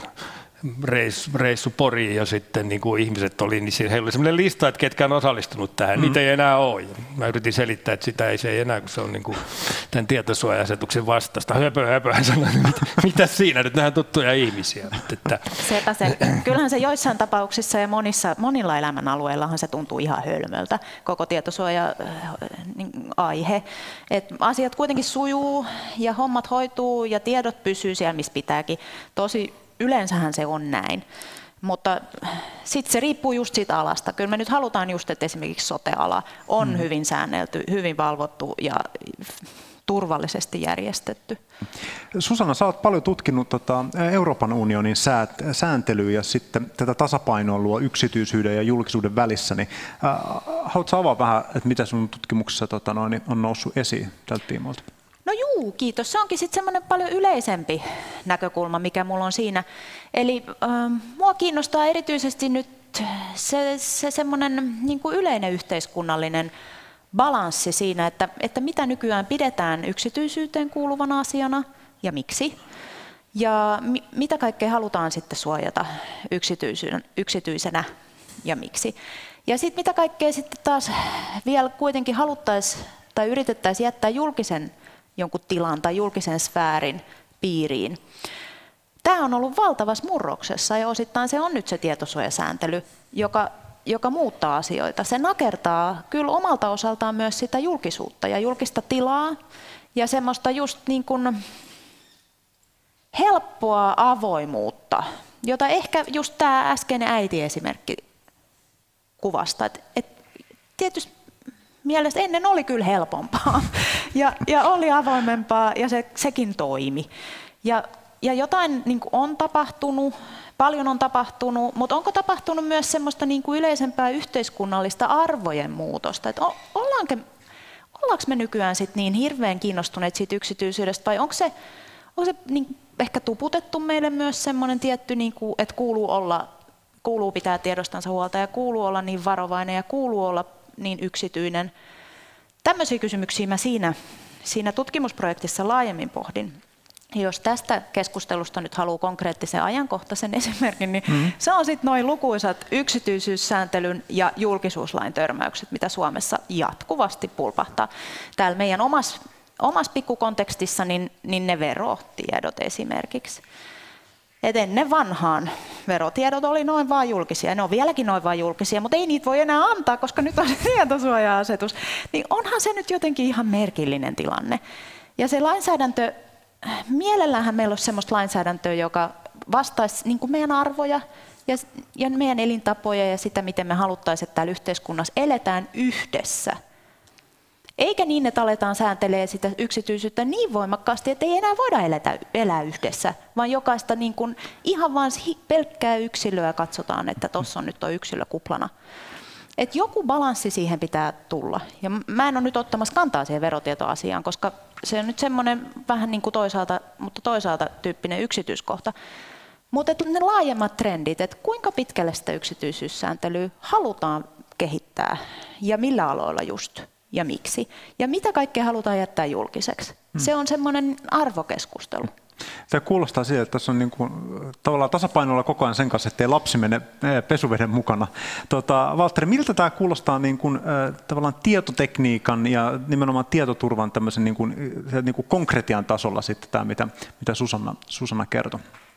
reissu Poriin ja sitten niin kuin ihmiset oli, niin heillä oli sellainen lista, että ketkä on osallistunut tähän. Niitä ei enää ole. Mä yritin selittää, että se ei enää, kun se on niin kuin tämän tietosuoja-asetuksen vastaista. Höpö, hän sanoi, mitä siinä nyt, nähdään tuttuja ihmisiä. Sepä se. Kyllähän se joissain tapauksissa ja monilla elämänalueillahan se tuntuu ihan hölmöltä, koko tietosuoja-aihe. Että asiat kuitenkin sujuu ja hommat hoituu ja tiedot pysyy siellä, missä pitääkin. Yleensähän se on näin, mutta sitten se riippuu just siitä alasta. Kyllä me nyt halutaan just, että esimerkiksi sote-ala on hyvin säännelty, hyvin valvottu ja turvallisesti järjestetty. Susanna, sä oot paljon tutkinut Euroopan unionin sääntelyä ja sitten tätä tasapainoilua yksityisyyden ja julkisuuden välissä. Niin, haluatko avaa vähän, että mitä sun tutkimuksessa on noussut esiin tältä tiimoilta? No juu, kiitos. Se onkin sitten semmoinen paljon yleisempi näkökulma, mikä mulla on siinä. Eli mua kiinnostaa erityisesti nyt se semmoinen niin kuin yleinen yhteiskunnallinen balanssi siinä, että mitä nykyään pidetään yksityisyyteen kuuluvana asiana ja miksi. Ja mitä kaikkea halutaan sitten suojata yksityisenä ja miksi. Ja sitten mitä kaikkea sitten taas vielä kuitenkin haluttaisiin tai yritettäisiin jättää julkisen jonkun tilan tai julkisen sfäärin piiriin. Tämä on ollut valtavassa murroksessa ja osittain se on nyt se tietosuojasääntely, joka muuttaa asioita. Se nakertaa kyllä omalta osaltaan myös sitä julkisuutta ja julkista tilaa ja semmoista just niin kuin helppoa avoimuutta, jota ehkä just tämä äskeinen äiti-esimerkki kuvasta. Tietysti mielestä ennen oli kyllä helpompaa ja oli avoimempaa ja sekin toimi. Ja jotain niin kuin on tapahtunut, paljon on tapahtunut, mutta onko tapahtunut myös semmoista niin kuin yleisempää yhteiskunnallista arvojen muutosta? Että ollaanko me nykyään sit niin hirveän kiinnostuneet siitä yksityisyydestä vai onko se niin ehkä tuputettu meille myös semmoinen tietty, niin kuin, että kuuluu pitää tiedostansa huolta ja kuuluu olla niin varovainen ja kuuluu olla niin yksityinen. Tämmöisiä kysymyksiä mä siinä tutkimusprojektissa laajemmin pohdin. Jos tästä keskustelusta nyt haluaa konkreettisen ajankohtaisen esimerkin, niin se on sitten noin lukuisat yksityisyyssääntelyn ja julkisuuslain törmäykset, mitä Suomessa jatkuvasti pulpahtaa. Täällä meidän omassa pikkukontekstissa niin ne verotiedot esimerkiksi. Et ennen vanhaan verotiedot oli noin vaan julkisia, ne on vieläkin noin vaan julkisia, mutta ei niitä voi enää antaa, koska nyt on se tietosuoja-asetus. Niin onhan se nyt jotenkin ihan merkillinen tilanne. Ja se lainsäädäntö, mielelläänhän meillä olisi sellaista lainsäädäntöä, joka vastaisi niin kuin meidän arvoja ja meidän elintapoja ja sitä, miten me haluttaisiin, että täällä yhteiskunnassa eletään yhdessä. Eikä niin, että aletaan sääntelee sitä yksityisyyttä niin voimakkaasti, että ei enää voida elää yhdessä, vaan jokaista niin kuin ihan vain pelkkää yksilöä katsotaan, että tuossa on nyt tuo yksilö kuplana. Et joku balanssi siihen pitää tulla. Ja mä en ole nyt ottamassa kantaa siihen verotietoasiaan, koska se on nyt semmoinen vähän niin kuin toisaalta tyyppinen yksityiskohta. Mutta ne laajemmat trendit, että kuinka pitkälle sitä yksityisyyssääntelyä halutaan kehittää ja millä aloilla just ja miksi. Ja mitä kaikkea halutaan jättää julkiseksi. Se on semmoinen arvokeskustelu. Tämä kuulostaa siltä, että tässä on niin kuin, tavallaan tasapainoilla koko ajan sen kanssa, ettei lapsi mene pesuveden mukana. Valtteri, miltä tämä kuulostaa niin kuin, tavallaan tietotekniikan ja nimenomaan tietoturvan tämmöisen niin kuin konkretian tasolla sitten tämä, mitä Susanna kertoi?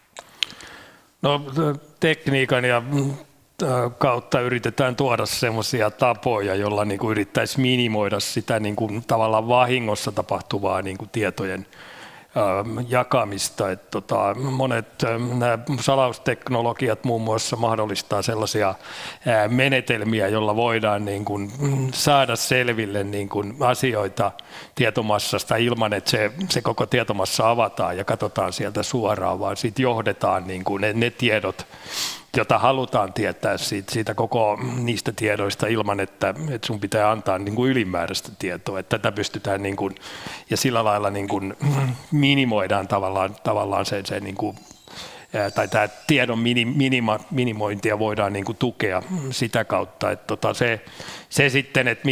No, tekniikan ja kautta yritetään tuoda semmoisia tapoja, joilla niin kuin yrittäisi minimoida sitä niin kuin tavallaan vahingossa tapahtuvaa niin kuin tietojen jakamista. Monet nämä salausteknologiat muun muassa mahdollistaa sellaisia menetelmiä, joilla voidaan niin kuin saada selville niin kuin asioita tietomassasta ilman, että se koko tietomassa avataan ja katsotaan sieltä suoraan, vaan siitä johdetaan niin kuin ne tiedot, jota halutaan tietää siitä koko niistä tiedoista ilman, että sun pitää antaa niin kuin ylimääräistä tietoa. Että tätä pystytään niin kuin, ja sillä lailla niin kuin minimoidaan tavallaan se niin kuin, tai tämä tiedon minimointia voidaan niin kuin tukea sitä kautta, että se sitten, että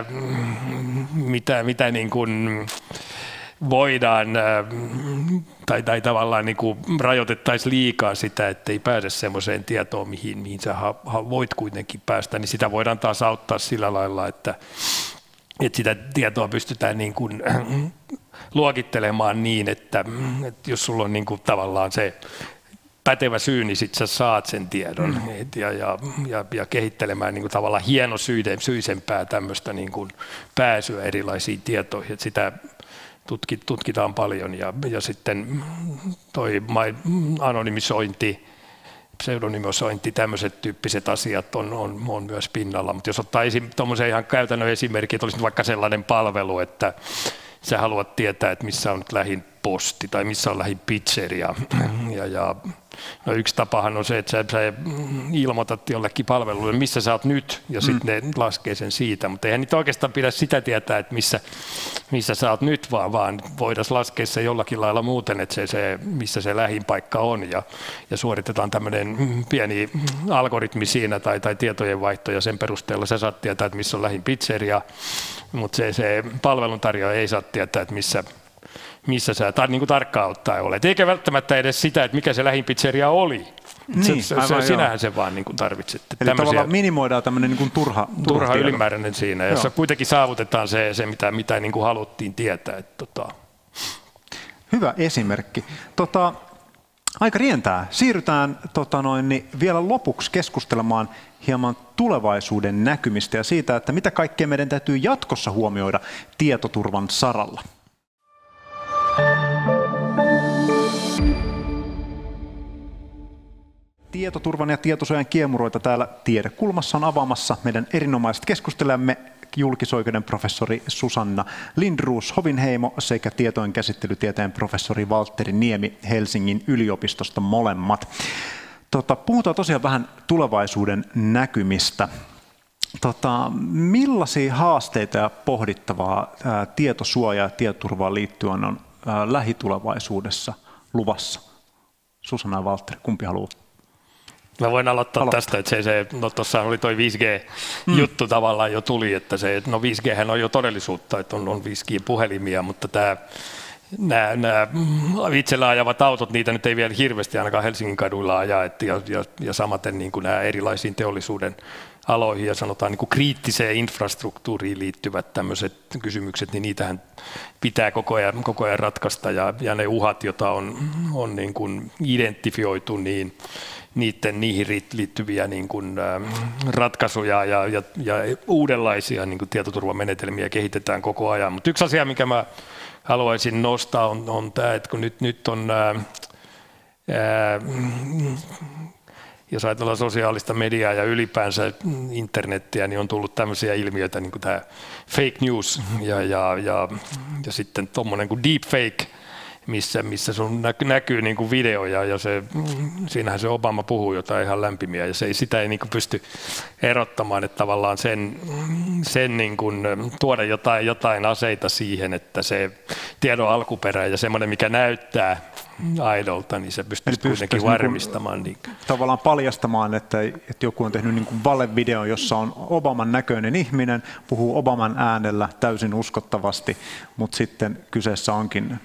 mitä niin kuin voidaan tai tavallaan niin kuin rajoitettaisiin liikaa sitä, ettei pääse semmoiseen tietoon, mihin sä voit kuitenkin päästä, niin sitä voidaan taas auttaa sillä lailla, että sitä tietoa pystytään niin kuin luokittelemaan niin, että jos sulla on niin kuin tavallaan se pätevä syy, niin sit sä saat sen tiedon ja kehittelemään niin kuin tavallaan hienosyisempää tämmöistä niin kuin pääsyä erilaisiin tietoihin, että sitä tutkitaan paljon ja sitten toi anonymisointi, pseudonymisointi, tämmöiset tyyppiset asiat on myös pinnalla. Mutta jos ottaa tuommoisen ihan käytännön esimerkin, että olisi vaikka sellainen palvelu, että sä haluat tietää, että missä on nyt lähin posti tai missä on lähin pizzeria. No yksi tapahan on se, että sä ilmoitat jollekin palvelulle, missä sä oot nyt, ja sitten ne laskee sen siitä. Mutta eihän niitä oikeastaan pidä sitä tietää, että missä sä oot nyt, vaan voitaisiin laskea se jollakin lailla muuten, että missä se lähin paikka on. Ja suoritetaan tämmöinen pieni algoritmi siinä tai tietojenvaihto, ja sen perusteella sä saat tietää, että missä on lähin pizzeria, mutta se palveluntarjoaja ei saa tietää, että missä sä niin kuin tarkkaan ottaen olet. Eikä välttämättä edes sitä, että mikä se lähin pizzeria oli. Niin, sinähän se vaan niin kuin tarvitset. Eli tavallaan minimoidaan tämmöinen niin kuin turha ylimääräinen siinä, jossa kuitenkin saavutetaan se mitä niin kuin haluttiin tietää. Hyvä esimerkki. Aika rientää. Siirrytään vielä lopuksi keskustelemaan hieman tulevaisuuden näkymistä ja siitä, että mitä kaikkea meidän täytyy jatkossa huomioida tietoturvan saralla. Tietoturvan ja tietosuojan kiemuroita täällä Tiedekulmassa on avaamassa meidän erinomaiset keskustelijamme, julkisoikeuden professori Susanna Lindroos-Hovinheimo sekä tietojenkäsittelytieteen professori Valtteri Niemi Helsingin yliopistosta molemmat. Puhutaan tosiaan vähän tulevaisuuden näkymistä. Millaisia haasteita ja pohdittavaa tietosuojaa ja tietoturvaan liittyen on lähitulevaisuudessa luvassa? Susanna ja Valtteri, kumpi haluaa? Mä voin aloittaa tästä, että tuossa oli toi 5G-juttu tavallaan jo tuli, että 5G on jo todellisuutta, että on 5G-puhelimia, mutta tämä nämä itsellä ajavat autot, niitä nyt ei vielä hirveästi ainakaan Helsingin kaduilla ajaa, ja samaten niin kuin nämä erilaisiin teollisuuden aloihin ja sanotaan niin kuin kriittiseen infrastruktuuriin liittyvät tämmöiset kysymykset, niin niitähän pitää koko ajan ratkaista, ja ne uhat, joita on niin kuin identifioitu, niin niihin liittyviä niin kuin ratkaisuja ja uudenlaisia niin kuin tietoturvamenetelmiä kehitetään koko ajan. Mutta yksi asia, mikä mä haluaisin nostaa, on tämä, että kun nyt on jos ajatellaan sosiaalista mediaa ja ylipäänsä internettiä, niin on tullut tämmöisiä ilmiöitä niin kuin tämä fake news ja sitten tuommoinen kuin deepfake, missä sun näkyy niin kuin videoja, ja siinähän se Obama puhuu jotain ihan lämpimiä, ja sitä ei niin kuin pysty erottamaan, että tavallaan sen niin kuin tuoda jotain aseita siihen, että se tiedon alkuperä ja semmoinen, mikä näyttää aidolta, niin se pystyisi kuitenkin varmistamaan. Niin tavallaan paljastamaan, että joku on tehnyt niin kuin valevideo, jossa on Obaman näköinen ihminen, puhuu Obaman äänellä täysin uskottavasti, mutta sitten kyseessä onkin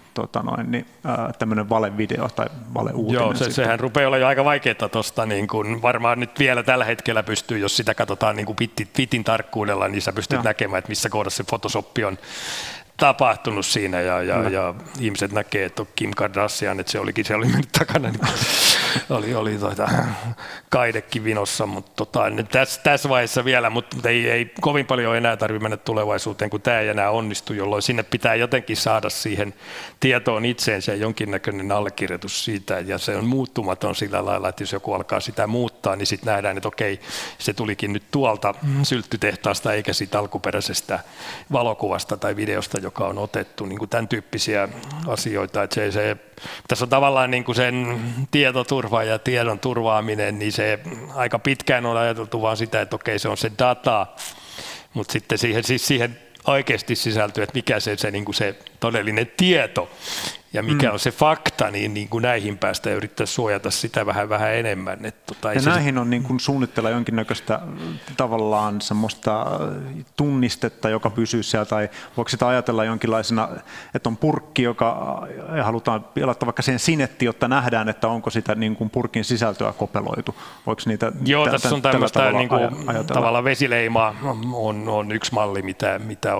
tämmöinen valevideo tai valeuutinen. Joo, sehän rupeaa olla jo aika vaikeaa tuosta, niin kun varmaan nyt vielä tällä hetkellä pystyy, jos sitä katsotaan niin kuin bitin tarkkuudella, niin sä pystyt näkemään, että missä kohdassa se Photoshop on tapahtunut siinä, ja ihmiset näkee, että Kim Kardashian, että se oli mennyt takana, niin oli kaidekin vinossa, mutta tässä vaiheessa vielä, mutta ei kovin paljon enää tarvitse mennä tulevaisuuteen, kun tämä ei enää onnistu, jolloin sinne pitää jotenkin saada siihen tietoon itseensä jonkinnäköinen allekirjoitus siitä, ja se on muuttumaton sillä lailla, että jos joku alkaa sitä muuttaa, niin sitten nähdään, että okei, se tulikin nyt tuolta sylttytehtaasta eikä siitä alkuperäisestä valokuvasta tai videosta, joka on otettu, niin kuin tämän tyyppisiä asioita, että tässä on tavallaan niin kuin sen tietoturva ja tiedon turvaaminen, niin se aika pitkään on ajateltu vaan sitä, että okei, se on se data, mutta sitten siihen oikeasti sisältyy, että mikä niin kuin se todellinen tieto ja mikä on se fakta, niin kuin näihin päästä yrittää suojata sitä vähän enemmän. Ja näihin on niin kuin suunnitella jonkinnäköistä tavallaan semmoista tunnistetta, joka pysyy siellä, tai voiko sitä ajatella jonkinlaisena, että on purkki, joka halutaan laittaa vaikka siihen sinetti, jotta nähdään, että onko sitä niin kuin purkin sisältöä kopeloitu. Voiko niitä tässä on tämmöistä niin kuin tavallaan vesileima on yksi malli, mitä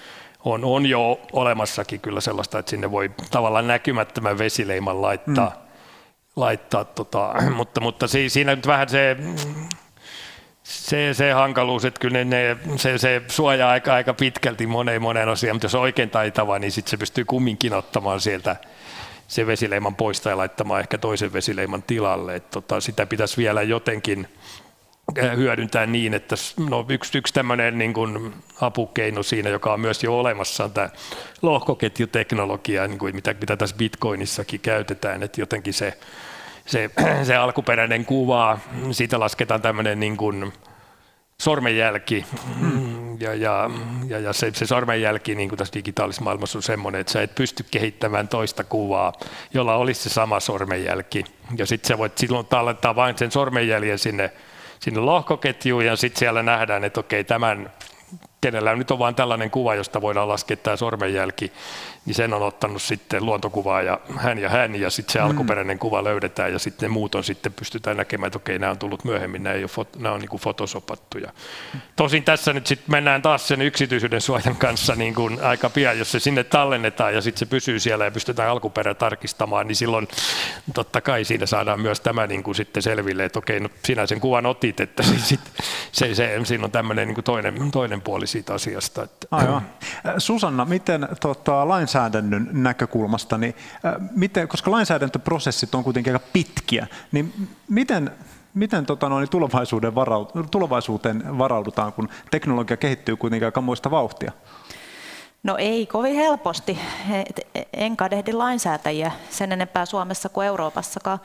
on jo olemassakin kyllä sellaista, että sinne voi tavallaan näkymättömän vesileiman laittaa mutta siinä nyt vähän se hankaluus, että kyllä se suojaa aika pitkälti moneen asiaan, mutta jos on oikein taitava, niin sitten se pystyy kumminkin ottamaan sieltä se vesileiman pois tai laittamaan ehkä toisen vesileiman tilalle, että sitä pitäisi vielä jotenkin hyödyntää niin, että yksi tämmöinen niin kuin apukeino siinä, joka on myös jo olemassa, on tämä lohkoketjuteknologia, niin kuin mitä tässä Bitcoinissakin käytetään, että jotenkin se alkuperäinen kuva, siitä lasketaan tämmöinen niin kuin sormenjälki, ja se sormenjälki niin kuin tässä digitaalisessa maailmassa on semmoinen, että sä et pysty kehittämään toista kuvaa, jolla olisi se sama sormenjälki, ja sitten sä voit silloin tallentaa vain sen sormenjäljen sinne lohkoketjuun, ja sitten siellä nähdään, että okei, kenellä nyt on vain tällainen kuva, josta voidaan laskea tämä sormenjälki, niin sen on ottanut sitten luontokuvaa ja hän, ja sitten se alkuperäinen kuva löydetään, ja sitten ne muut on sitten pystytään näkemään, että okei, nämä on tullut myöhemmin, nämä on niin kuin photoshopattuja. Tosin tässä nyt sitten mennään taas sen yksityisyyden suojan kanssa niin kuin aika pian, jos se sinne tallennetaan, ja sitten se pysyy siellä, ja pystytään alkuperä tarkistamaan, niin silloin totta kai siinä saadaan myös tämä niin kuin sitten selville, että okei, no sinä sen kuvan otit, että siinä on tämmöinen niin kuin toinen puoli siitä asiasta. Aivan. Susanna, miten lainsäädännön näkökulmasta, niin koska lainsäädäntöprosessit on kuitenkin aika pitkiä, niin miten tulevaisuuteen varaudutaan, kun teknologia kehittyy kuitenkin aika muista vauhtia? No ei kovin helposti. En kadehdi lainsäätäjiä sen enempää Suomessa kuin Euroopassakaan.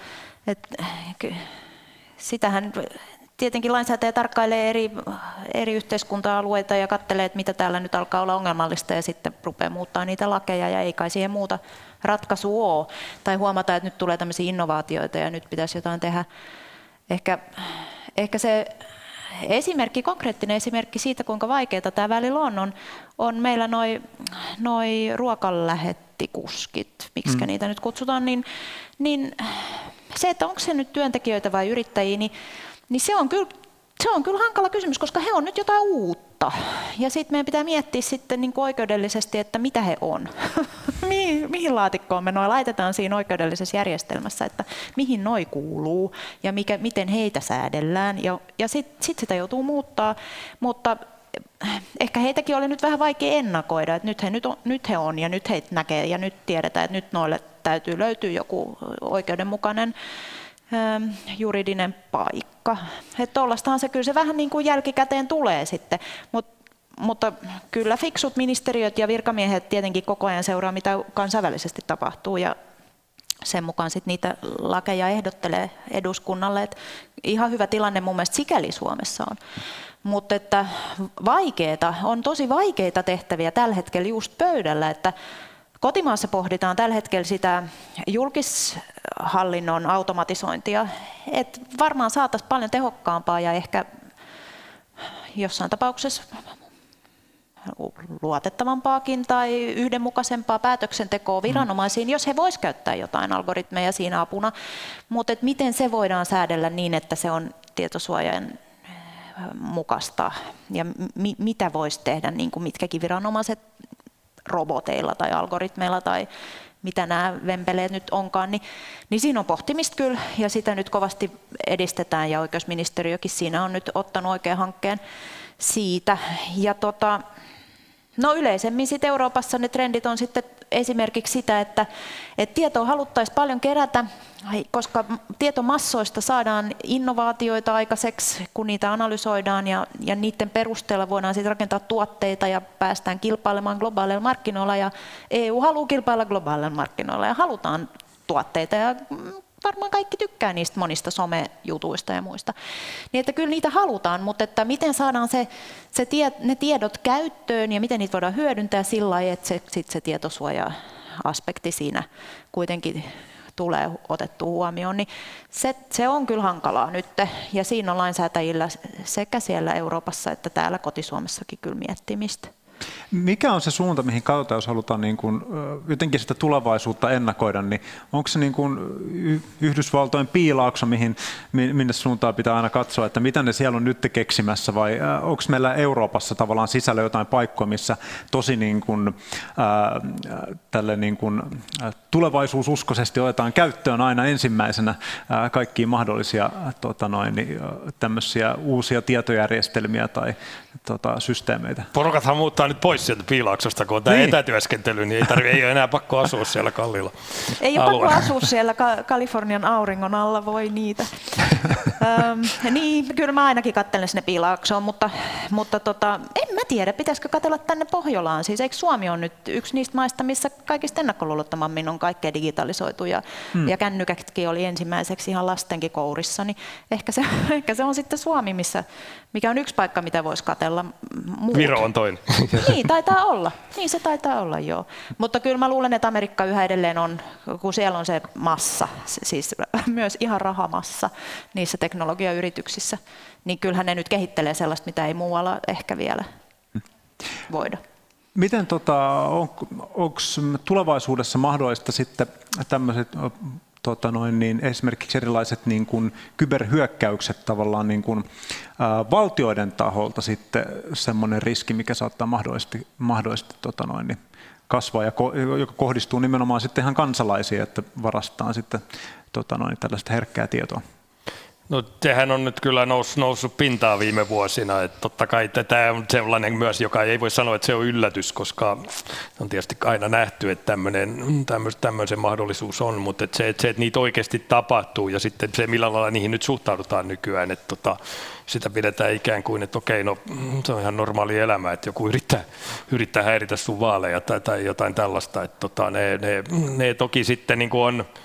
Sitähän tietenkin lainsäätäjä tarkkailee eri yhteiskunta-alueita ja katselee, että mitä täällä nyt alkaa olla ongelmallista, ja sitten rupeaa muuttaa niitä lakeja, ja ei kai siihen muuta ratkaisua ole. Tai huomataan, että nyt tulee tämmöisiä innovaatioita ja nyt pitäisi jotain tehdä. Ehkä se konkreettinen esimerkki siitä, kuinka vaikeaa tämä välillä on meillä noi ruokalähettikuskit, miksi niitä nyt kutsutaan, niin se, että onko se nyt työntekijöitä vai yrittäjiä, niin se on kyllä hankala kysymys, koska he on nyt jotain uutta. Ja sitten meidän pitää miettiä sitten niin kuin oikeudellisesti, että mitä he on. Mihin laatikkoon me noi laitetaan siinä oikeudellisessa järjestelmässä, että mihin noi kuuluu ja miten heitä säädellään. Ja sitten sitä joutuu muuttaa, mutta ehkä heitäkin oli nyt vähän vaikea ennakoida, että nyt he on ja nyt heitä näkee ja nyt tiedetään, että nyt noille täytyy löytyä joku oikeudenmukainen juridinen paikka. Tuollaistahan se kyllä se vähän niin kuin jälkikäteen tulee sitten, mutta kyllä fiksut ministeriöt ja virkamiehet tietenkin koko ajan seuraa, mitä kansainvälisesti tapahtuu ja sen mukaan sit niitä lakeja ehdottelee eduskunnalle. Et ihan hyvä tilanne mun mielestä sikäli Suomessa on. Mutta että on tosi vaikeita tehtäviä tällä hetkellä just pöydällä, että kotimaassa pohditaan tällä hetkellä sitä julkishallinnon automatisointia, että varmaan saataisiin paljon tehokkaampaa ja ehkä jossain tapauksessa luotettavampaakin tai yhdenmukaisempaa päätöksentekoa viranomaisiin, jos he voisivat käyttää jotain algoritmeja siinä apuna. Mutta miten se voidaan säädellä niin, että se on tietosuojan mukaista ja mitä voisi tehdä niin kuin mitkäkin viranomaiset roboteilla tai algoritmeilla tai mitä nämä vempeleet nyt onkaan, niin siinä on pohtimista kyllä ja sitä nyt kovasti edistetään ja oikeusministeriökin siinä on nyt ottanut oikean hankkeen siitä. Ja no yleisemmin sitten Euroopassa ne trendit on sitten esimerkiksi sitä, että tietoa haluttaisiin paljon kerätä, koska tietomassoista saadaan innovaatioita aikaiseksi, kun niitä analysoidaan ja niiden perusteella voidaan sitten rakentaa tuotteita ja päästään kilpailemaan globaaleilla markkinoilla ja EU haluaa kilpailla globaaleilla markkinoilla ja halutaan tuotteita ja varmaan kaikki tykkää niistä monista somejutuista ja muista. Niin että kyllä niitä halutaan, mutta että miten saadaan ne tiedot käyttöön ja miten niitä voidaan hyödyntää sillä lailla, että se tietosuoja-aspekti siinä kuitenkin tulee otettua huomioon, niin se on kyllä hankalaa nyt ja siinä on lainsäätäjillä sekä siellä Euroopassa että täällä kotisuomessakin kyllä miettimistä. Mikä on se suunta, mihin kautta, jos halutaan niin kuin, jotenkin sitä tulevaisuutta ennakoida, niin onko se niin kuin Yhdysvaltojen piilaakso, minne suuntaan pitää aina katsoa, että mitä ne siellä on nyt keksimässä, vai onko meillä Euroopassa tavallaan sisällä jotain paikkoja, missä tosi niin kuin, tälle niin kuin, tulevaisuususkoisesti otetaan käyttöön aina ensimmäisenä kaikkia mahdollisia tämmöisiä uusia tietojärjestelmiä tai systeemeitä? Porukathan muuttaa nyt pois sieltä piilaaksosta, kun on tämä etätyöskentely, niin ei ole enää pakko asua siellä kalliilla ei ole pakko asua siellä Kalifornian auringon alla, voi niitä. Niin, kyllä mä ainakin katselen sinne piilaaksoon, mutta en mä tiedä, pitäisikö katsella tänne Pohjolaan. Siis eikö Suomi on nyt yksi niistä maista, missä kaikista ennakkoluulottomammin on kaikkea digitalisoitu ja kännykätkin oli ensimmäiseksi ihan lastenkin kourissa, niin ehkä se on sitten Suomi, mikä on yksi paikka, mitä voisi katsella. Viro on toinen. Niin, taitaa olla. Niin se taitaa olla, joo. Mutta kyllä mä luulen, että Amerikka yhä edelleen on, kun siellä on se massa, siis myös ihan rahamassa niissä teknologiayrityksissä, niin kyllähän ne nyt kehittelee sellaista, mitä ei muualla ehkä vielä voida. Miten onko tulevaisuudessa mahdollista sitten tämmöiset esimerkiksi erilaiset niin kuin kyberhyökkäykset tavallaan niin kuin, valtioiden taholta sitten semmoinen riski, mikä saattaa mahdollisesti kasvaa ja joka kohdistuu nimenomaan sitten ihan kansalaisiin, että varastetaan sitten tällaista herkkää tietoa? No sehän on nyt kyllä noussut pintaan viime vuosina, että totta kai tämä on sellainen myös, joka ei voi sanoa, että se on yllätys, koska on tietysti aina nähty, että tämmöisen mahdollisuus on, mutta että niitä oikeasti tapahtuu ja sitten se, millä lailla niihin nyt suhtaudutaan nykyään, että sitä pidetään ikään kuin, että okei, no se on ihan normaali elämä, että joku yrittää häiritä sun vaaleja tai jotain tällaista, että ne toki sitten niin kuin on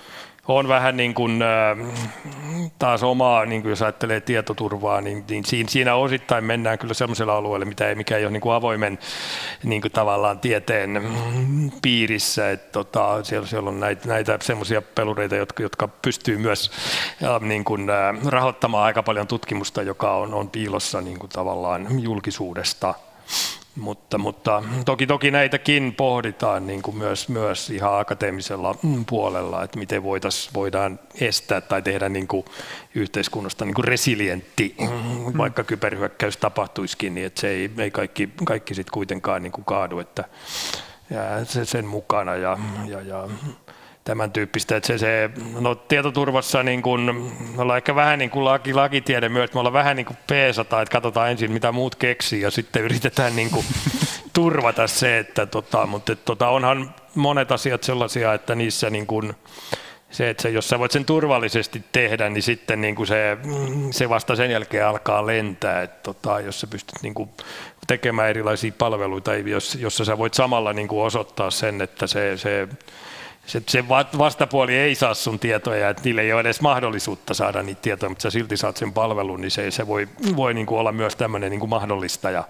on vähän niin kuin taas omaa, niin kuin jos ajattelee tietoturvaa, niin siinä osittain mennään kyllä sellaisella alueella, mikä ei ole niin kuin avoimen niin kuin tavallaan tieteen piirissä. Että siellä on näitä semmoisia pelureita, jotka pystyy myös niin kuin rahoittamaan aika paljon tutkimusta, joka on piilossa niin kuin tavallaan julkisuudesta. Mutta toki näitäkin pohditaan niin kuin myös ihan akateemisella puolella, että miten voidaan estää tai tehdä niin kuin yhteiskunnasta niin kuin resilientti, vaikka kyberhyökkäys tapahtuisikin, niin että se ei kaikki sit kuitenkaan niin kuin kaadu, että jää sen mukana ja tämän tyyppistä, että tietoturvassa niin kun, me ollaan ehkä vähän niin kuin lakitiede myös, me ollaan vähän niin kuin peesataan, että katsotaan ensin mitä muut keksii ja sitten yritetään niin kuin turvata se, mutta onhan monet asiat sellaisia, että niissä niin kuin että jos sä voit sen turvallisesti tehdä, niin sitten niin kuin se vasta sen jälkeen alkaa lentää, että jos sä pystyt niin kuin tekemään erilaisia palveluita, jossa sä voit samalla niin kuin osoittaa sen, että se vastapuoli ei saa sun tietoja, että niille ei ole edes mahdollisuutta saada niitä tietoja, mutta sä silti saat sen palvelun, niin se voi niin kuin olla myös tämmöinen niin kuin mahdollistaja,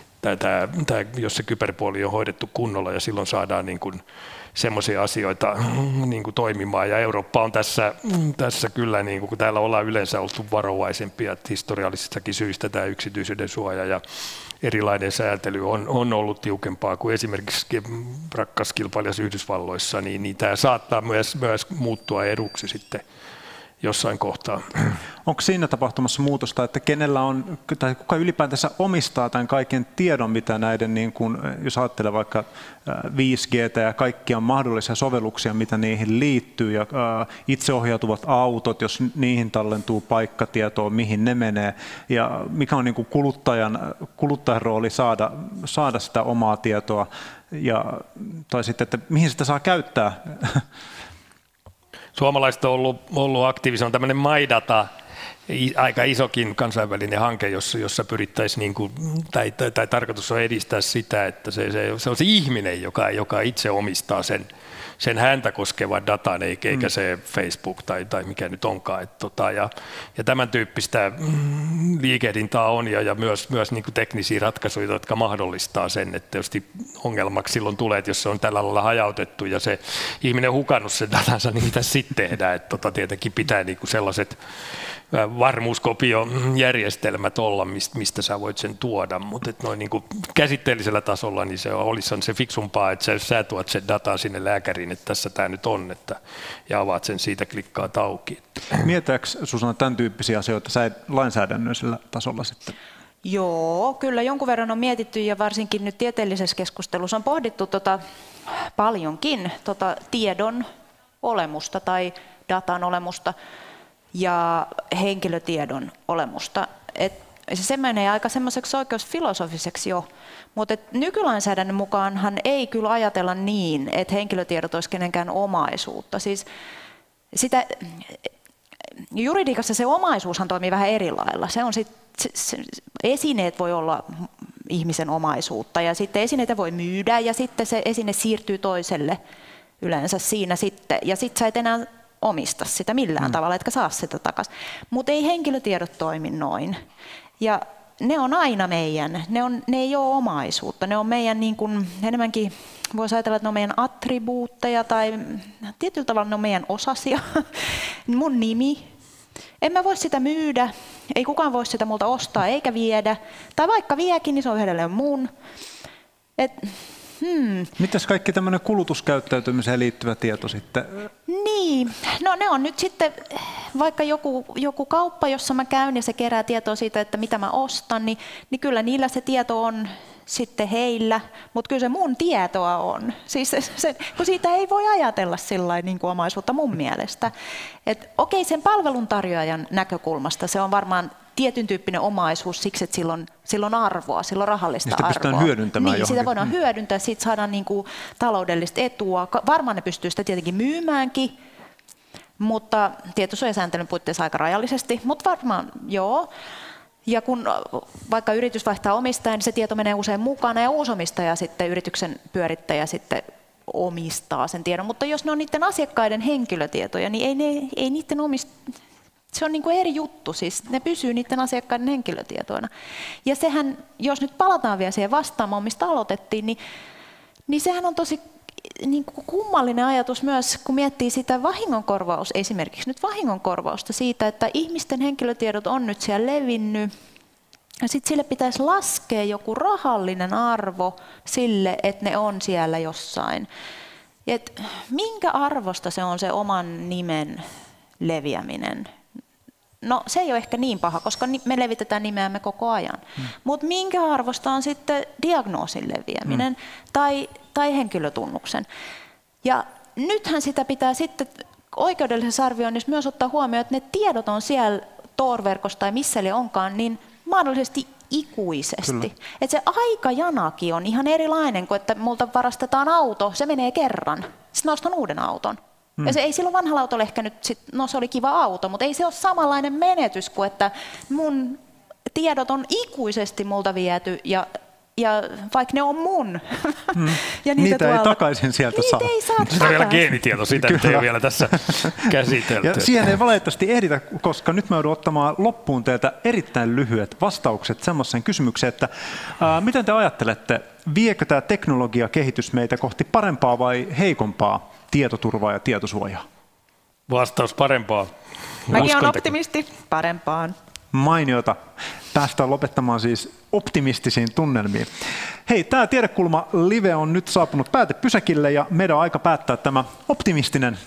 jos se kyberpuoli on hoidettu kunnolla ja silloin saadaan niin kuin semmoisia asioita niin kuin toimimaan. Ja Eurooppa on tässä kyllä, niin kuin, kun täällä ollaan yleensä oltu varovaisempia, että historiallisistakin syistä tämä yksityisyyden suoja ja erilainen sääntely on ollut tiukempaa kuin esimerkiksi rakkas kilpailijas Yhdysvalloissa, niin tämä saattaa myös muuttua eduksi sitten jossain kohtaa. Onko siinä tapahtumassa muutosta, että kenellä on, tai kuka ylipäätänsä omistaa tämän kaiken tiedon, mitä näiden, niin kun, jos ajattelee vaikka 5G:tä ja kaikkia mahdollisia sovelluksia, mitä niihin liittyy, ja itseohjautuvat autot, jos niihin tallentuu paikkatietoa, mihin ne menee, ja mikä on niin kuin kuluttajan rooli saada sitä omaa tietoa, tai sitten, että mihin sitä saa käyttää. Suomalaiset on ollut aktiivisia, on tämmöinen MyData, aika isokin kansainvälinen hanke, jossa pyrittäisiin, niin kuin, tai tarkoitus on edistää sitä, että se on se ihminen, joka itse omistaa sen häntä koskevan datan, eikä se Facebook tai mikä nyt onkaan. Ja tämän tyyppistä liikehdintää on ja myös niin kuin teknisiä ratkaisuja, jotka mahdollistaa sen, että tietysti ongelmaksi silloin tulee, että jos se on tällä lailla hajautettu ja se ihminen hukannut sen datansa, niin mitä sitten tehdään? Että tietenkin pitää niin kuin sellaiset varmuuskopiojärjestelmät olla, mistä sä voit sen tuoda, mutta noin niin kuin käsitteellisellä tasolla niin se olisi se fiksumpaa, että sä tuot sen dataa sinne lääkäriin, että tässä tämä nyt on, ja avaat sen siitä, klikkaat auki. Mietitäänkö Susanna tämän tyyppisiä asioita lainsäädännöllisellä tasolla sitten? Joo, kyllä jonkun verran on mietitty ja varsinkin nyt tieteellisessä keskustelussa on pohdittu paljonkin tiedon olemusta tai datan olemusta ja henkilötiedon olemusta. Se menee aika semmoiseksi oikeusfilosofiseksi jo, mutta nykylainsäädännön mukaanhan ei kyllä ajatella niin, että henkilötiedot olisi kenenkään omaisuutta. Siis juridiikassa se omaisuushan toimii vähän eri lailla. Esineet voi olla ihmisen omaisuutta ja sitten esineitä voi myydä ja sitten se esine siirtyy toiselle yleensä siinä sitten ja sitten sä et enää omista sitä millään tavalla, etkä saa sitä takaisin. Mutta ei henkilötiedot toimi noin. Ja ne on aina meidän, ne ei ole omaisuutta, ne on meidän niin kuin, enemmänkin, voisi ajatella, että ne on meidän attribuutteja tai tietyllä tavalla ne on meidän osasia. Mun nimi, en mä voi sitä myydä, ei kukaan voi sitä multa ostaa eikä viedä, tai vaikka viekin, niin se on edelleen mun. Mitäs kaikki tämmöinen kulutuskäyttäytymiseen liittyvä tieto sitten? Niin, no ne on nyt sitten vaikka joku kauppa, jossa mä käyn ja se kerää tietoa siitä, että mitä mä ostan, niin kyllä niillä se tieto on sitten heillä, mutta kyllä se mun tietoa on. Siis kun siitä ei voi ajatella sillain niin kuin omaisuutta mun mielestä. Okei, sen palveluntarjoajan näkökulmasta se on varmaan tietyn tyyppinen omaisuus siksi, että sillä on arvoa, sillä on rahallista arvoa. Sitä pystytään hyödyntämään niin, sitä voidaan hyödyntää, siitä saadaan niin kuin taloudellista etua. Varmaan ne pystyy sitä tietenkin myymäänkin, mutta tietosuojasääntelyn puitteissa aika rajallisesti, mutta varmaan joo. Ja kun vaikka yritys vaihtaa omistajan, niin se tieto menee usein mukana ja uusi omistaja sitten, yrityksen pyörittäjä sitten omistaa sen tiedon, mutta jos ne on niiden asiakkaiden henkilötietoja, niin ei niiden se on niin kuin eri juttu, siis ne pysyy niiden asiakkaiden henkilötietoina. Ja sehän, jos nyt palataan vielä siihen vastaamaan, mistä aloitettiin, niin sehän on tosi niin kuin kummallinen ajatus myös, kun miettii sitä esimerkiksi nyt vahingonkorvausta siitä, että ihmisten henkilötiedot on nyt siellä levinnyt, ja sitten sille pitäisi laskea joku rahallinen arvo sille, että ne on siellä jossain. Et minkä arvosta se on se oman nimen leviäminen? No se ei ole ehkä niin paha, koska me levitetään nimeämme koko ajan. Mutta minkä arvosta on sitten diagnoosin leviäminen tai henkilötunnuksen? Ja nythän sitä pitää sitten oikeudellisessa arvioinnissa myös ottaa huomioon, että ne tiedot on siellä Tor-verkossa tai missä ne onkaan, niin mahdollisesti ikuisesti. Että se aikajanakin on ihan erilainen kuin, että multa varastetaan auto, se menee kerran, sitten ostan uuden auton. Ja se ei silloin vanhalla autolla ehkä nyt, se oli kiva auto, mutta ei se ole samanlainen menetys kuin, että mun tiedot on ikuisesti multa viety ja vaikka ne on mun. Ja niitä ei takaisin sieltä saa. Niitä ei saa takaisin. Se on vielä geenitieto, sitä ei ole vielä tässä käsitelty. Ja siihen ei valitettavasti ehditä, koska nyt mä joudun ottamaan loppuun teiltä erittäin lyhyet vastaukset semmoiseen kysymykseen, että miten te ajattelette, viekö tämä teknologiakehitys meitä kohti parempaa vai heikompaa tietoturvaa ja tietosuojaa? Vastaus parempaa. Mäkin olen optimisti, parempaan. Mainiota. Päästään lopettamaan siis optimistisiin tunnelmiin. Hei, tämä Tiedekulma Live on nyt saapunut päätepysäkille ja meidän on aika päättää tämä optimistinen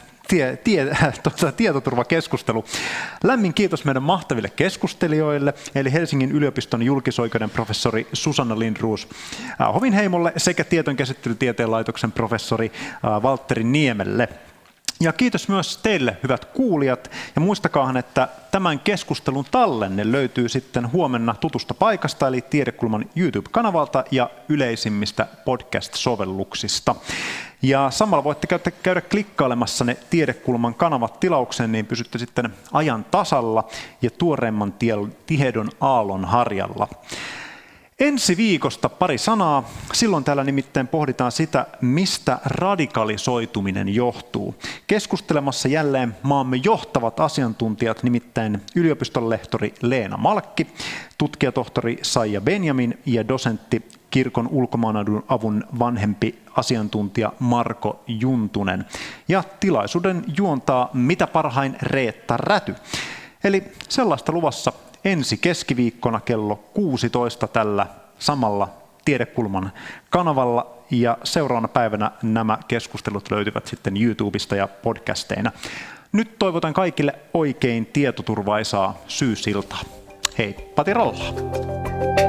tietoturvakeskustelu. Lämmin kiitos meidän mahtaville keskustelijoille, eli Helsingin yliopiston julkisoikeuden professori Susanna Lindroos Hovinheimolle sekä Tietojenkäsittelytieteen laitoksen professori Valtteri Niemelle. Ja kiitos myös teille, hyvät kuulijat, ja muistakaahan, että tämän keskustelun tallenne löytyy sitten huomenna tutusta paikasta, eli Tiedekulman YouTube-kanavalta ja yleisimmistä podcast-sovelluksista. Ja samalla voitte käydä klikkailemassa ne Tiedekulman kanavat tilaukseen, niin pysytte sitten ajan tasalla ja tuoreimman tiedon aallon harjalla. Ensi viikosta pari sanaa. Silloin täällä nimittäin pohditaan sitä, mistä radikalisoituminen johtuu. Keskustelemassa jälleen maamme johtavat asiantuntijat, nimittäin yliopistonlehtori Leena Malkki, tutkijatohtori Saija Benjamin ja dosentti kirkon ulkomaanavun vanhempi asiantuntija Marko Juntunen. Ja tilaisuuden juontaa mitä parhain Reetta Räty. Eli sellaista luvassa ensi keskiviikkona kello 16 tällä samalla Tiedekulman kanavalla ja seuraavana päivänä nämä keskustelut löytyvät sitten YouTubesta ja podcasteina. Nyt toivotan kaikille oikein tietoturvaisaa syysiltaa. Hei, Pati Ralla!